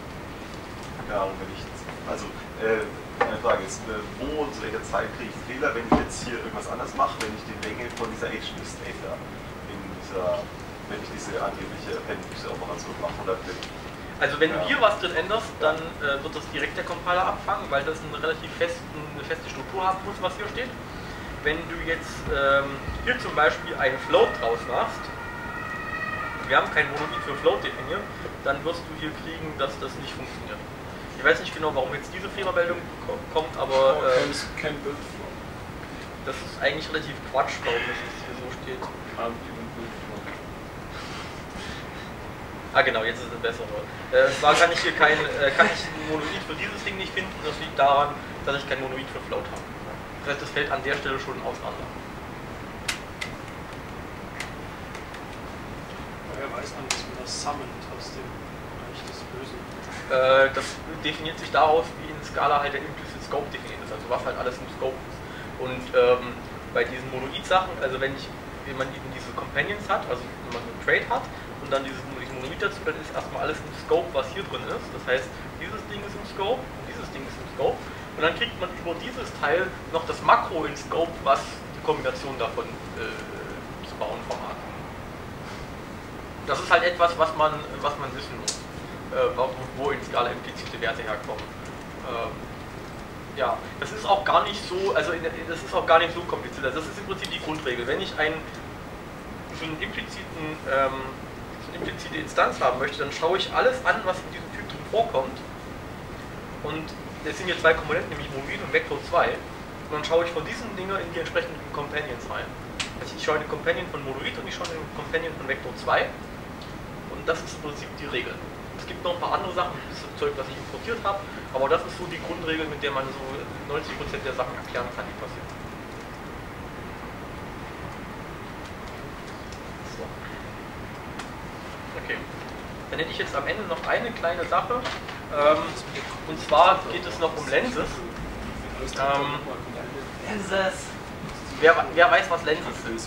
also meine Frage ist, wo und zu welcher Zeit kriege ich Fehler, wenn ich jetzt hier irgendwas anders mache, wenn ich die Länge von dieser Edge-List ändere, wenn ich diese angebliche Append-Operation mache oder Also wenn du hier was drin änderst, dann wird das direkt der Compiler abfangen, weil das eine relativ feste Struktur haben muss, was hier steht. Wenn du jetzt hier zum Beispiel einen Float draus machst, wir haben kein Monolith für Float definiert, dann wirst du hier kriegen, dass das nicht funktioniert. Ich weiß nicht genau, warum jetzt diese Fehlermeldung kommt, aber kein Bildflow. Das ist eigentlich relativ Quatsch, warum das jetzt hier so steht. Ah genau, jetzt ist es besser. Zwar kann ich hier kein Monolith für dieses Ding nicht finden, das liegt daran, dass ich kein Monolith für Float habe. Das heißt, das fällt an der Stelle schon auseinander. Woher weiß man, dass man das summoned aus dem Reich des Bösen? Das definiert sich daraus, wie in Scala halt der Implicit Scope definiert ist, also was halt alles im Scope ist. Und bei diesen Monolith-Sachen, also wenn man eben diese Companions hat, also wenn man einen Trade hat und dann diesen Monolith dazu, dann ist erstmal alles im Scope, was hier drin ist. Das heißt, dieses Ding ist im Scope und dieses Ding ist im Scope. Und dann kriegt man über dieses Teil noch das Makro in Scope, was die Kombination davon zu bauen vermag. Das ist halt etwas, was man wissen muss, wo in Scala implizite Werte herkommen. Ja, das ist auch gar nicht so, das ist auch gar nicht so kompliziert. Also das ist im Prinzip die Grundregel. Wenn ich so eine implizite Instanz haben möchte, dann schaue ich alles an, was in diesem Typ drin vorkommt. Und es sind hier zwei Komponenten, nämlich Monolith und Vektor 2. Und dann schaue ich von diesen Dingen in die entsprechenden Companions rein. Also ich schaue in den Companion von Monolith und ich schaue in den Companion von Vektor 2. Und das ist im Prinzip die Regel. Es gibt noch ein paar andere Sachen, das Zeug, was ich importiert habe, aber das ist so die Grundregel, mit der man so 90% der Sachen erklären kann, die passieren. So. Okay. Dann hätte ich jetzt am Ende noch eine kleine Sache, und zwar geht es noch um Lenses. Lenses! Wer weiß, was Lenses sind?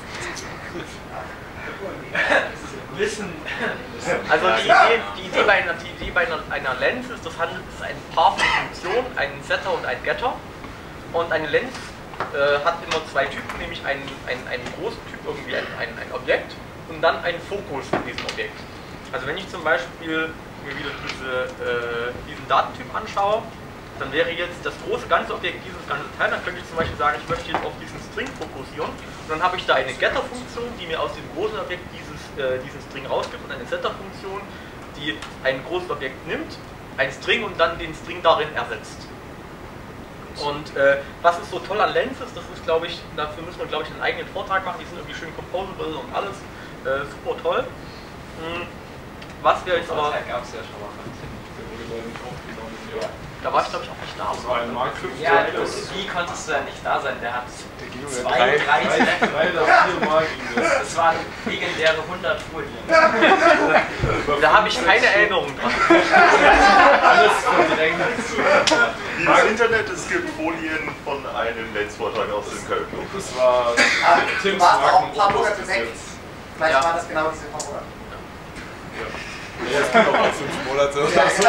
Wissen! Also die Idee bei einer Lens ist, ist ein Paar von Funktionen, einen Setter und einen Getter. Und eine Lens hat immer zwei Typen, nämlich einen großen Typ, irgendwie ein Objekt, und dann einen Fokus von diesem Objekt. Also wenn ich zum Beispiel mir wieder diesen Datentyp anschaue, dann wäre jetzt das große ganze Objekt dieses ganze Teil, dann könnte ich zum Beispiel sagen, ich möchte jetzt auf diesen String fokussieren, und dann habe ich da eine Getter-Funktion, die mir aus dem großen Objekt diesen String rausgibt, und eine Setter-Funktion, die ein großes Objekt nimmt, ein String, und dann den String darin ersetzt. Und was ist so toll an Lenses, das ist, glaube ich, dafür müssen wir, glaube ich, einen eigenen Vortrag machen, die sind irgendwie schön composable und alles, super toll. Was wir jetzt aber... gab es ja schon mal. Da war ich, glaube ich, auch nicht da. Das war ein Mark 5. Ja, wie konntest du ja nicht da sein? Der hat drei oder 4 Mal ging das. Das waren legendäre 100 Folien. Da habe ich keine Erinnerung dran. Alles verdrängt. Liebes Internet, es gibt Folien von einem Lenzvortrag aus dem Köln. Das war Du warst auch ein paar Monate weg. Vielleicht war das genau diese paar Monate. Ja. Ja, das kann auch mal 5 Monate.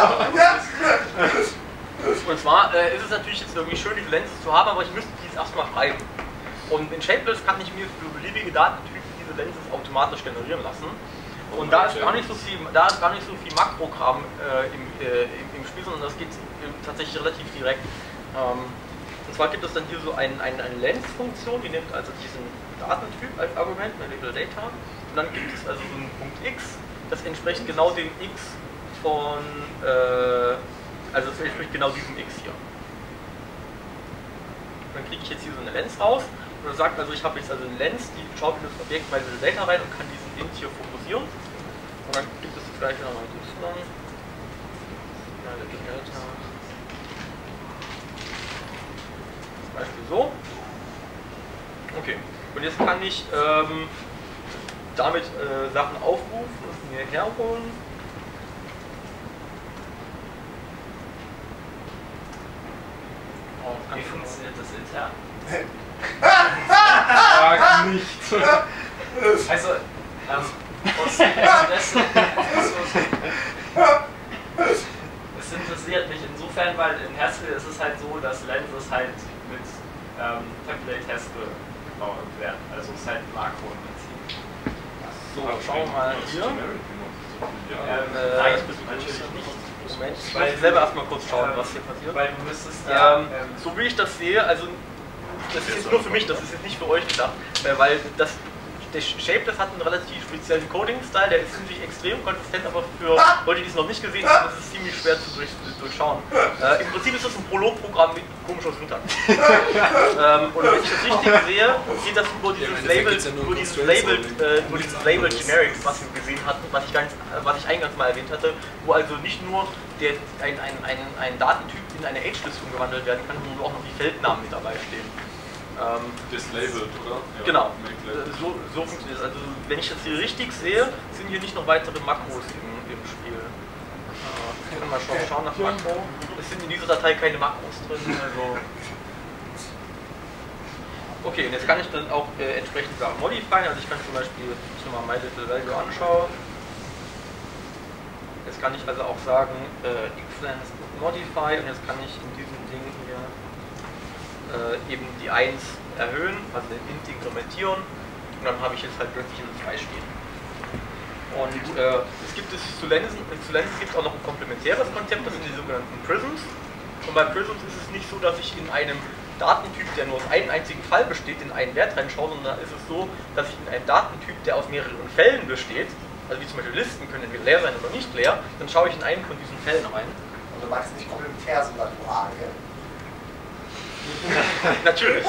Und zwar ist es natürlich jetzt irgendwie schön, diese Lenses zu haben, aber ich müsste die jetzt erstmal schreiben. Und in Shapeless kann ich mir für beliebige Datentypen diese Lenses automatisch generieren lassen. Und da ist gar nicht so viel Makrokram im Spiel, sondern das geht tatsächlich relativ direkt. Und zwar gibt es dann hier so eine Lens-Funktion, die nimmt also diesen Datentyp als Argument, Label Data. Und dann gibt es also so einen Punkt X, das entspricht genau dem X von, also das entspricht genau diesem X hier. Dann kriege ich jetzt hier so eine Lens raus und er sagt also, ich habe jetzt also eine Lens, die schaut in das Objekt bei Label Data rein und kann diesen Int hier fokussieren. Und dann gibt es das gleiche nochmal mit Y. Label Data. Zum Beispiel so. Okay. Und jetzt kann ich damit Sachen aufrufen und mir herholen. Wie funktioniert das intern? Frag nicht. Also, es interessiert mich insofern, weil in Haskell ist es halt so, dass Lenses halt mit Template Haskell gebaut werden. Also es ist halt ein Makro im Prinzip. So, schauen wir mal hier. Nein, natürlich nicht. Moment, ich muss selber erstmal kurz schauen, was hier passiert. Weil du müsstest ja. So wie ich das sehe, also das ist jetzt nur für mich, das ist jetzt nicht für euch gedacht, weil der Shapeless hat einen relativ speziellen Coding-Style, der ist ziemlich extrem konsistent, aber für Leute, die es noch nicht gesehen haben, ist es ziemlich schwer zu durchschauen. Im Prinzip ist das ein Prolog-Programm mit komischer Syntax. Und wenn ich das richtig sehe, geht das über dieses Label Generics, was wir gesehen hatten, was ich eingangs mal erwähnt hatte, wo also nicht nur ein Datentyp in eine H-List umgewandelt werden kann, sondern auch noch die Feldnamen mit dabei stehen. Dislabeled, oder? Ja, genau, so funktioniert es. Also wenn ich das hier richtig sehe, sind hier nicht noch weitere Makros im Spiel. Ich kann mal schauen nach Makro. Es sind in dieser Datei keine Makros drin. Also okay, und jetzt kann ich dann auch entsprechend Sachen modifieren. Also ich kann zum Beispiel, wenn ich nochmal MyLittleValue anschaue, jetzt kann ich also auch sagen, xlens.modify, und jetzt kann ich in diesem Ding hier eben die 1 erhöhen, also den Int inkrementieren, und dann habe ich jetzt halt plötzlich eine 2 stehen. Und es gibt zu Lensen gibt es auch noch ein komplementäres Konzept, das sind die sogenannten Prisms. Und bei Prisms ist es nicht so, dass ich in einem Datentyp, der nur aus einem einzigen Fall besteht, in einen Wert reinschaue, sondern da ist es so, dass ich in einen Datentyp, der aus mehreren Fällen besteht, also wie zum Beispiel Listen können entweder leer sein oder nicht leer, dann schaue ich in einen von diesen Fällen rein. Und du magst nicht komplementär, sondern dual, gell? Natürlich.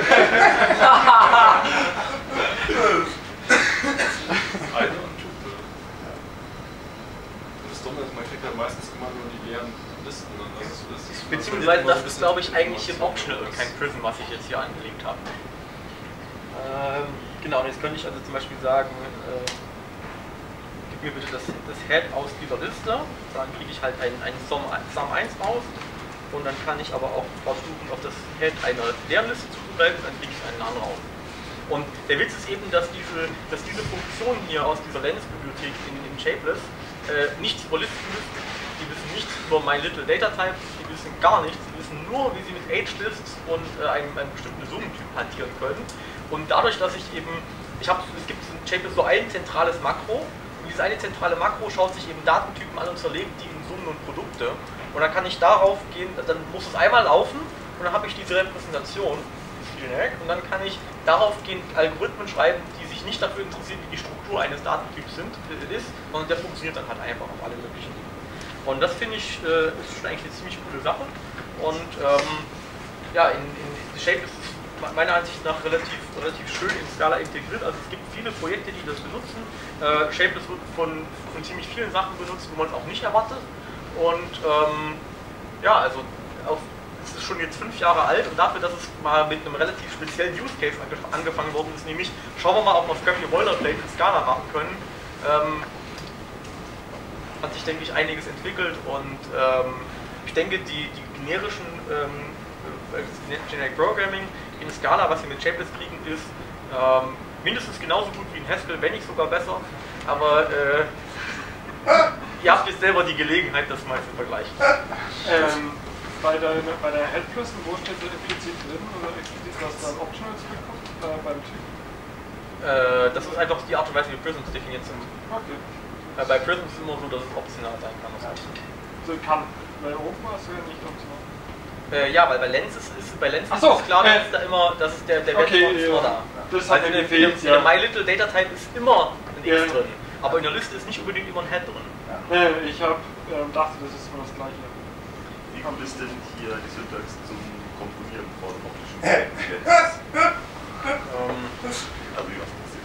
Das Dumme ist, man kriegt ja meistens immer nur die leeren Listen. Beziehungsweise das ist, glaube ich, eigentlich hier Optional und kein Prism, was ich jetzt hier angelegt habe. Genau, und jetzt könnte ich also zum Beispiel sagen, gib mir bitte das Head aus dieser Liste, dann kriege ich halt einen Sum 1 raus. Und dann kann ich aber auch versuchen, auf das Head einer Lernliste zuzugreifen, dann kriege ich einen anderen raus. Und der Witz ist eben, dass diese Funktionen hier aus dieser Lens-Bibliothek in Shapeless nichts über Listen wissen. Die wissen nichts über MyLittleDataType, die wissen gar nichts, die wissen nur, wie sie mit H-Lists und einem bestimmten Summentyp hantieren können. Und dadurch, dass es gibt in Shapeless so ein zentrales Makro, und dieses eine zentrale Makro schaut sich eben Datentypen an und zerlegt die in Summen und Produkte. Und dann kann ich darauf gehen, dann muss es einmal laufen und dann habe ich diese Repräsentation, dieses Generic, und dann kann ich darauf gehen Algorithmen schreiben, die sich nicht dafür interessieren, wie die Struktur eines Datentyps ist, sondern der funktioniert dann halt einfach auf alle möglichen. Und das finde ich ist schon eigentlich eine ziemlich coole Sache. Und ja, in Shapeless ist es meiner Ansicht nach relativ schön in Scala integriert. Also es gibt viele Projekte, die das benutzen. Shapeless wird von ziemlich vielen Sachen benutzt, wo man es auch nicht erwartet. Und ja, also es ist schon jetzt 5 Jahre alt, und dafür, dass es mal mit einem relativ speziellen Use Case angefangen worden ist, nämlich schauen wir mal, ob wir Scrappy Boilerplate in Scala machen können, hat sich, denke ich, einiges entwickelt, und ich denke, die generischen Generic Programming in Scala, was wir mit Shapeless kriegen, ist mindestens genauso gut wie in Haskell, wenn nicht sogar besser, aber ihr habt jetzt selber die Gelegenheit, das mal zu vergleichen. Bei der Headprison, wo steht da implizit drin oder explizit, was da Optionals bekommt beim Typ? Das ist einfach die Art und Weise, wie Prisms definiert sind. Okay. Bei Prisms ist es immer so, dass es optional sein kann. Also kann, bei Open ist es ja nicht optional. Ja, weil bei Lenses ist klar, dass ist der Wert von da. Das also in der My Little Data Type ist immer ein X drin, aber in der Liste ist nicht unbedingt immer ein Head drin. Nee, ich dachte, das ist immer das gleiche. Wie gut ist denn hier die Syntax zum Komponieren von optischen Intelligenz? Also wie was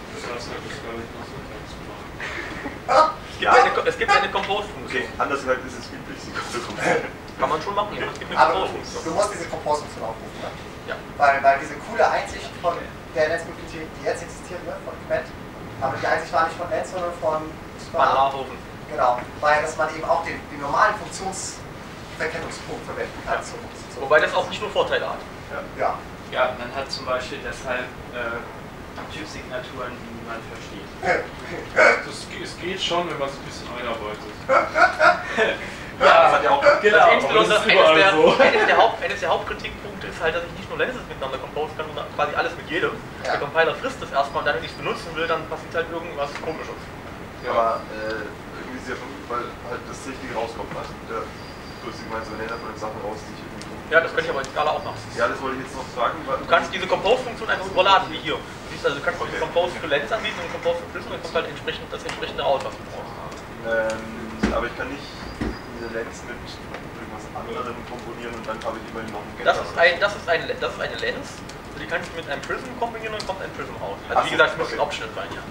passiert? Es gibt eine Compose-Funktion. Okay, anders gesagt ist es üblich, sie zu komponieren. Kann man schon machen, ja. Es gibt eine Aber Compose-Funktion. du musst diese Compose-Funktion aufrufen, ne? Ja. Weil diese coole Einsicht von der Netzbibliothek, die jetzt existiert, ne, von Qt, aber die Einsicht war nicht von Netz, sondern von Lahofen. Genau, weil dass man eben auch den normalen Funktionsverkennungspunkt verwenden kann. Ja. Wobei das auch nicht nur Vorteile hat. Ja. Ja, man hat zum Beispiel deshalb Typsignaturen, die niemand versteht. Es geht schon, wenn man es ein bisschen einarbeitet. Ja, das hat ja auch genau. Eines der Hauptkritikpunkte ist halt, dass ich nicht nur Lenses miteinander composen kann, sondern quasi alles mit jedem. Ja. Der Compiler frisst das erstmal und dann, wenn ich es benutzen will, dann passiert halt irgendwas Komisches. Ja. Aber irgendwie ist ja schon gut, weil halt das Richtige rauskommt. Also du hast gemeint, so eine von den Sachen raus, die ich irgendwie. Ja, das könnte ich aber in Scala auch machen. Ja, das wollte ich jetzt noch fragen. Du kannst diese Compose-Funktion einfach überladen, wie hier. Du siehst also, du kannst die Compose für Lens anbieten und Compose für Prism, dann kommt halt das entsprechende raus, was du brauchst. Aber ich kann nicht diese Lens mit irgendwas anderem komponieren und dann habe ich immerhin noch einen Getter. Das ist eine Lens, und die kannst du mit einem Prism kombinieren und dann kommt ein Prism raus. Also wie gesagt, es muss ein Optional sein, ja.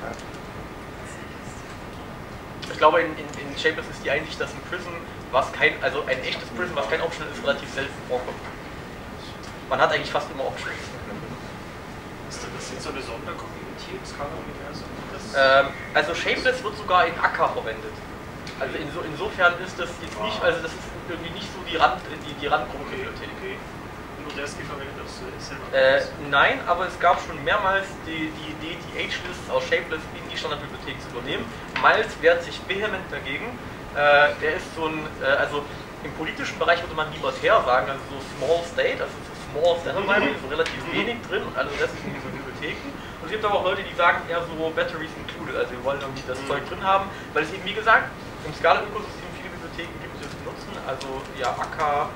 Ich glaube, in Shapeless ist die Einsicht, dass ein Prism, also ein echtes Prism, was kein Optional ist, relativ selten vorkommt. Man hat eigentlich fast immer Optionals. Ist das jetzt so eine Sondercommunity im Scala-Universum? Also Shapeless wird sogar in Akka verwendet. Also insofern ist das jetzt nicht, also das ist irgendwie nicht so die Randgruppenbibliothek. Okay. Und Odersky verwendet das selber? Nein, aber es gab schon mehrmals die Idee, die H-Lists aus Shapeless in die Standardbibliothek zu übernehmen. Miles wehrt sich vehement dagegen. Der ist so ein, also im politischen Bereich würde man libertär sagen, also so Small State, also so Small Standard, so relativ wenig drin und alles Rest sind diese Bibliotheken. Und es gibt aber auch Leute, die sagen eher so Batteries included, also wir wollen irgendwie das Zeug drin haben, weil es eben, wie gesagt, im Scala-Ökosystem viele Bibliotheken gibt, die das benutzen, also ja Akka,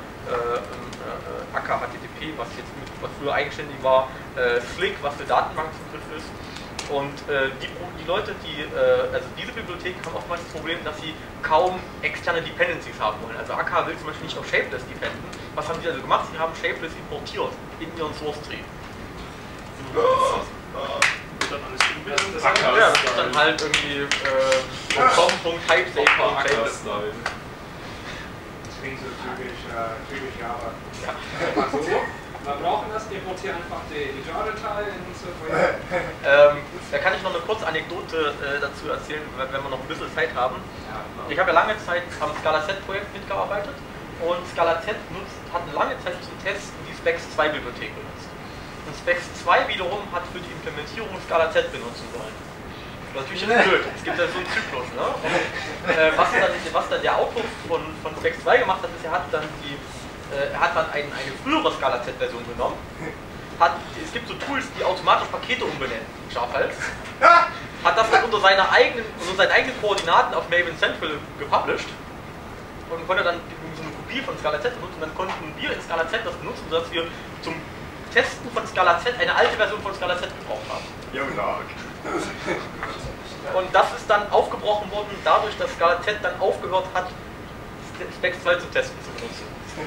HTTP, was früher eigenständig war, Slick, was für Datenbankzugriff ist. Und die Leute, also diese Bibliotheken haben oftmals das Problem, dass sie kaum externe Dependencies haben wollen. Also Akka will zum Beispiel nicht auf Shapeless dependen. Was haben sie also gemacht? Sie haben Shapeless importiert in ihren Source Tree. Dann alles umwerfen? Ja, das ist dann halt irgendwie com.typesafe.shapeless. Das klingt so typisch Java. Ja. Also, wir brauchen das, importieren einfach die Jar-Datei in unser Projekt. Da kann ich noch eine kurze Anekdote dazu erzählen, wenn wir noch ein bisschen Zeit haben. Ich habe ja lange Zeit am Scala-Z-Projekt mitgearbeitet und Scala-Z hat lange Zeit zum Testen die Spex2-Bibliothek benutzt. Und Spex2 wiederum hat für die Implementierung Scala-Z benutzen wollen. Das ist natürlich jetzt blöd, es gibt ja so einen Zyklus. Ne? Und, was dann der Autor von Spex2 gemacht hat, ist, er hat dann eine frühere Scala-Z-Version genommen. Es gibt so Tools, die automatisch Pakete umbenennen, scharfhals. Hat das dann unter seinen eigenen Koordinaten auf Maven Central gepublished und konnte dann so eine Kopie von Scala-Z benutzen. Und dann konnten wir in Scala-Z das benutzen, sodass wir zum Testen von Scala-Z eine alte Version von Scala-Z gebraucht haben. Und das ist dann aufgebrochen worden, dadurch, dass Scala-Z dann aufgehört hat, Spex2 zum Testen zu benutzen.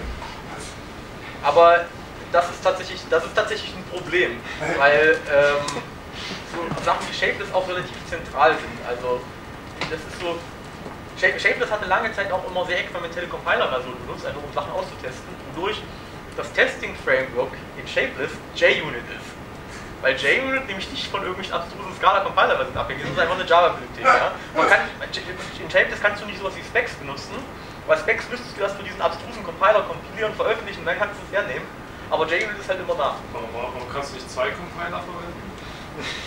Aber das ist tatsächlich ein Problem, weil so Sachen wie Shapeless auch relativ zentral sind. Also das ist so, Shapeless hat eine lange Zeit auch immer sehr experimentelle Compiler-Versionen benutzt, einfach um Sachen auszutesten, wodurch das Testing-Framework in Shapeless JUnit ist. Weil JUnit nämlich nicht von irgendwelchen abstrusen Scala-Compiler-Versionen abhängig ist, das ist einfach eine Java-Bibliothek. Ja? In Shapeless kannst du nicht sowas wie Specs benutzen, weil Specs müsstest du erst für diesen abstrusen Compiler kompilieren, veröffentlichen und dann kannst du es hernehmen. Aber JUnit ist halt immer da. Warum kannst du nicht zwei Compiler verwenden?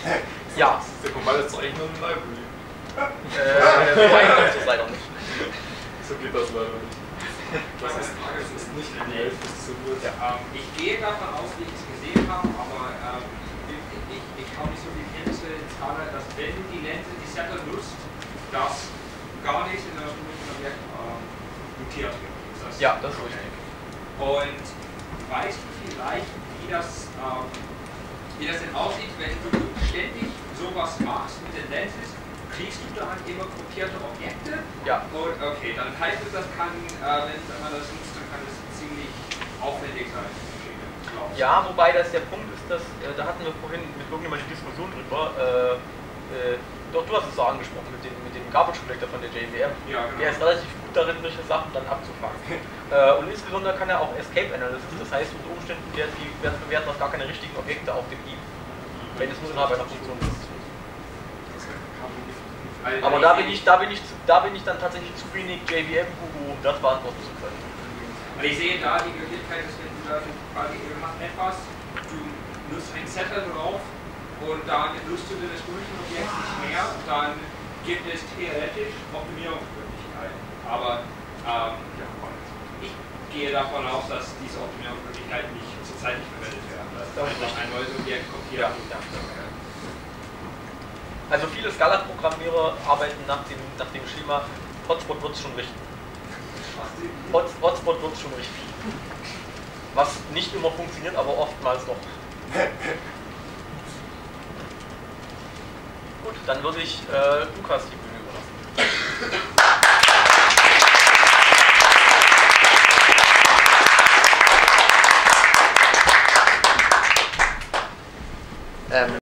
Ja. Der Compiler ist doch eigentlich nur eine Library. So einfach ist es leider nicht. So geht das leider nicht. Das ist nicht linear distribuiert. Ich gehe davon aus, wie ich es gesehen habe, aber ich habe nicht so viel Kenntnisse in Scala, dass wenn die Lente die Setter nutzt, dass gar nichts in der Objekt mutiert wird. Ja, das ist richtig. Und weißt du vielleicht, wie das denn aussieht, wenn du ständig sowas machst mit den Lenses? Kriegst du dann immer kopierte Objekte? Ja. Und okay, dann heißt es, das kann, wenn man das nutzt, dann kann es ziemlich aufwendig sein. Ja, wobei das der Punkt ist, dass, da hatten wir vorhin mit irgendjemandem die Diskussion drüber, doch du hast es so angesprochen, mit dem Garbage Collector von der JVM. Ja, genau. Der ist relativ gut darin, solche Sachen dann abzufangen. Und insbesondere kann er auch Escape Analysis, das heißt unter Umständen bewerten das gar keine richtigen Objekte auf dem Heap, wenn es nur innerhalb einer Funktion ist. Aber da bin ich dann tatsächlich zu wenig JVM-Guru, um das beantworten zu können. Und ich sehe da die Möglichkeit, dass wenn du dann quasi machst etwas, du nutzt ein Setter drauf und dann nutzt du das Objekt nicht mehr, dann gibt es theoretisch Optimierungsmöglichkeiten. Aber ich gehe davon aus, dass diese Optimierungsmöglichkeiten zurzeit nicht verwendet werden. Dass einfach ein neues Objekt kopiert. Ja. Also viele Scala-Programmierer arbeiten nach dem Schema, Hotspot wird es schon richten. Hotspot wird es schon richten. Was nicht immer funktioniert, aber oftmals doch. Gut, dann würde ich Lukas die Bühne überlassen.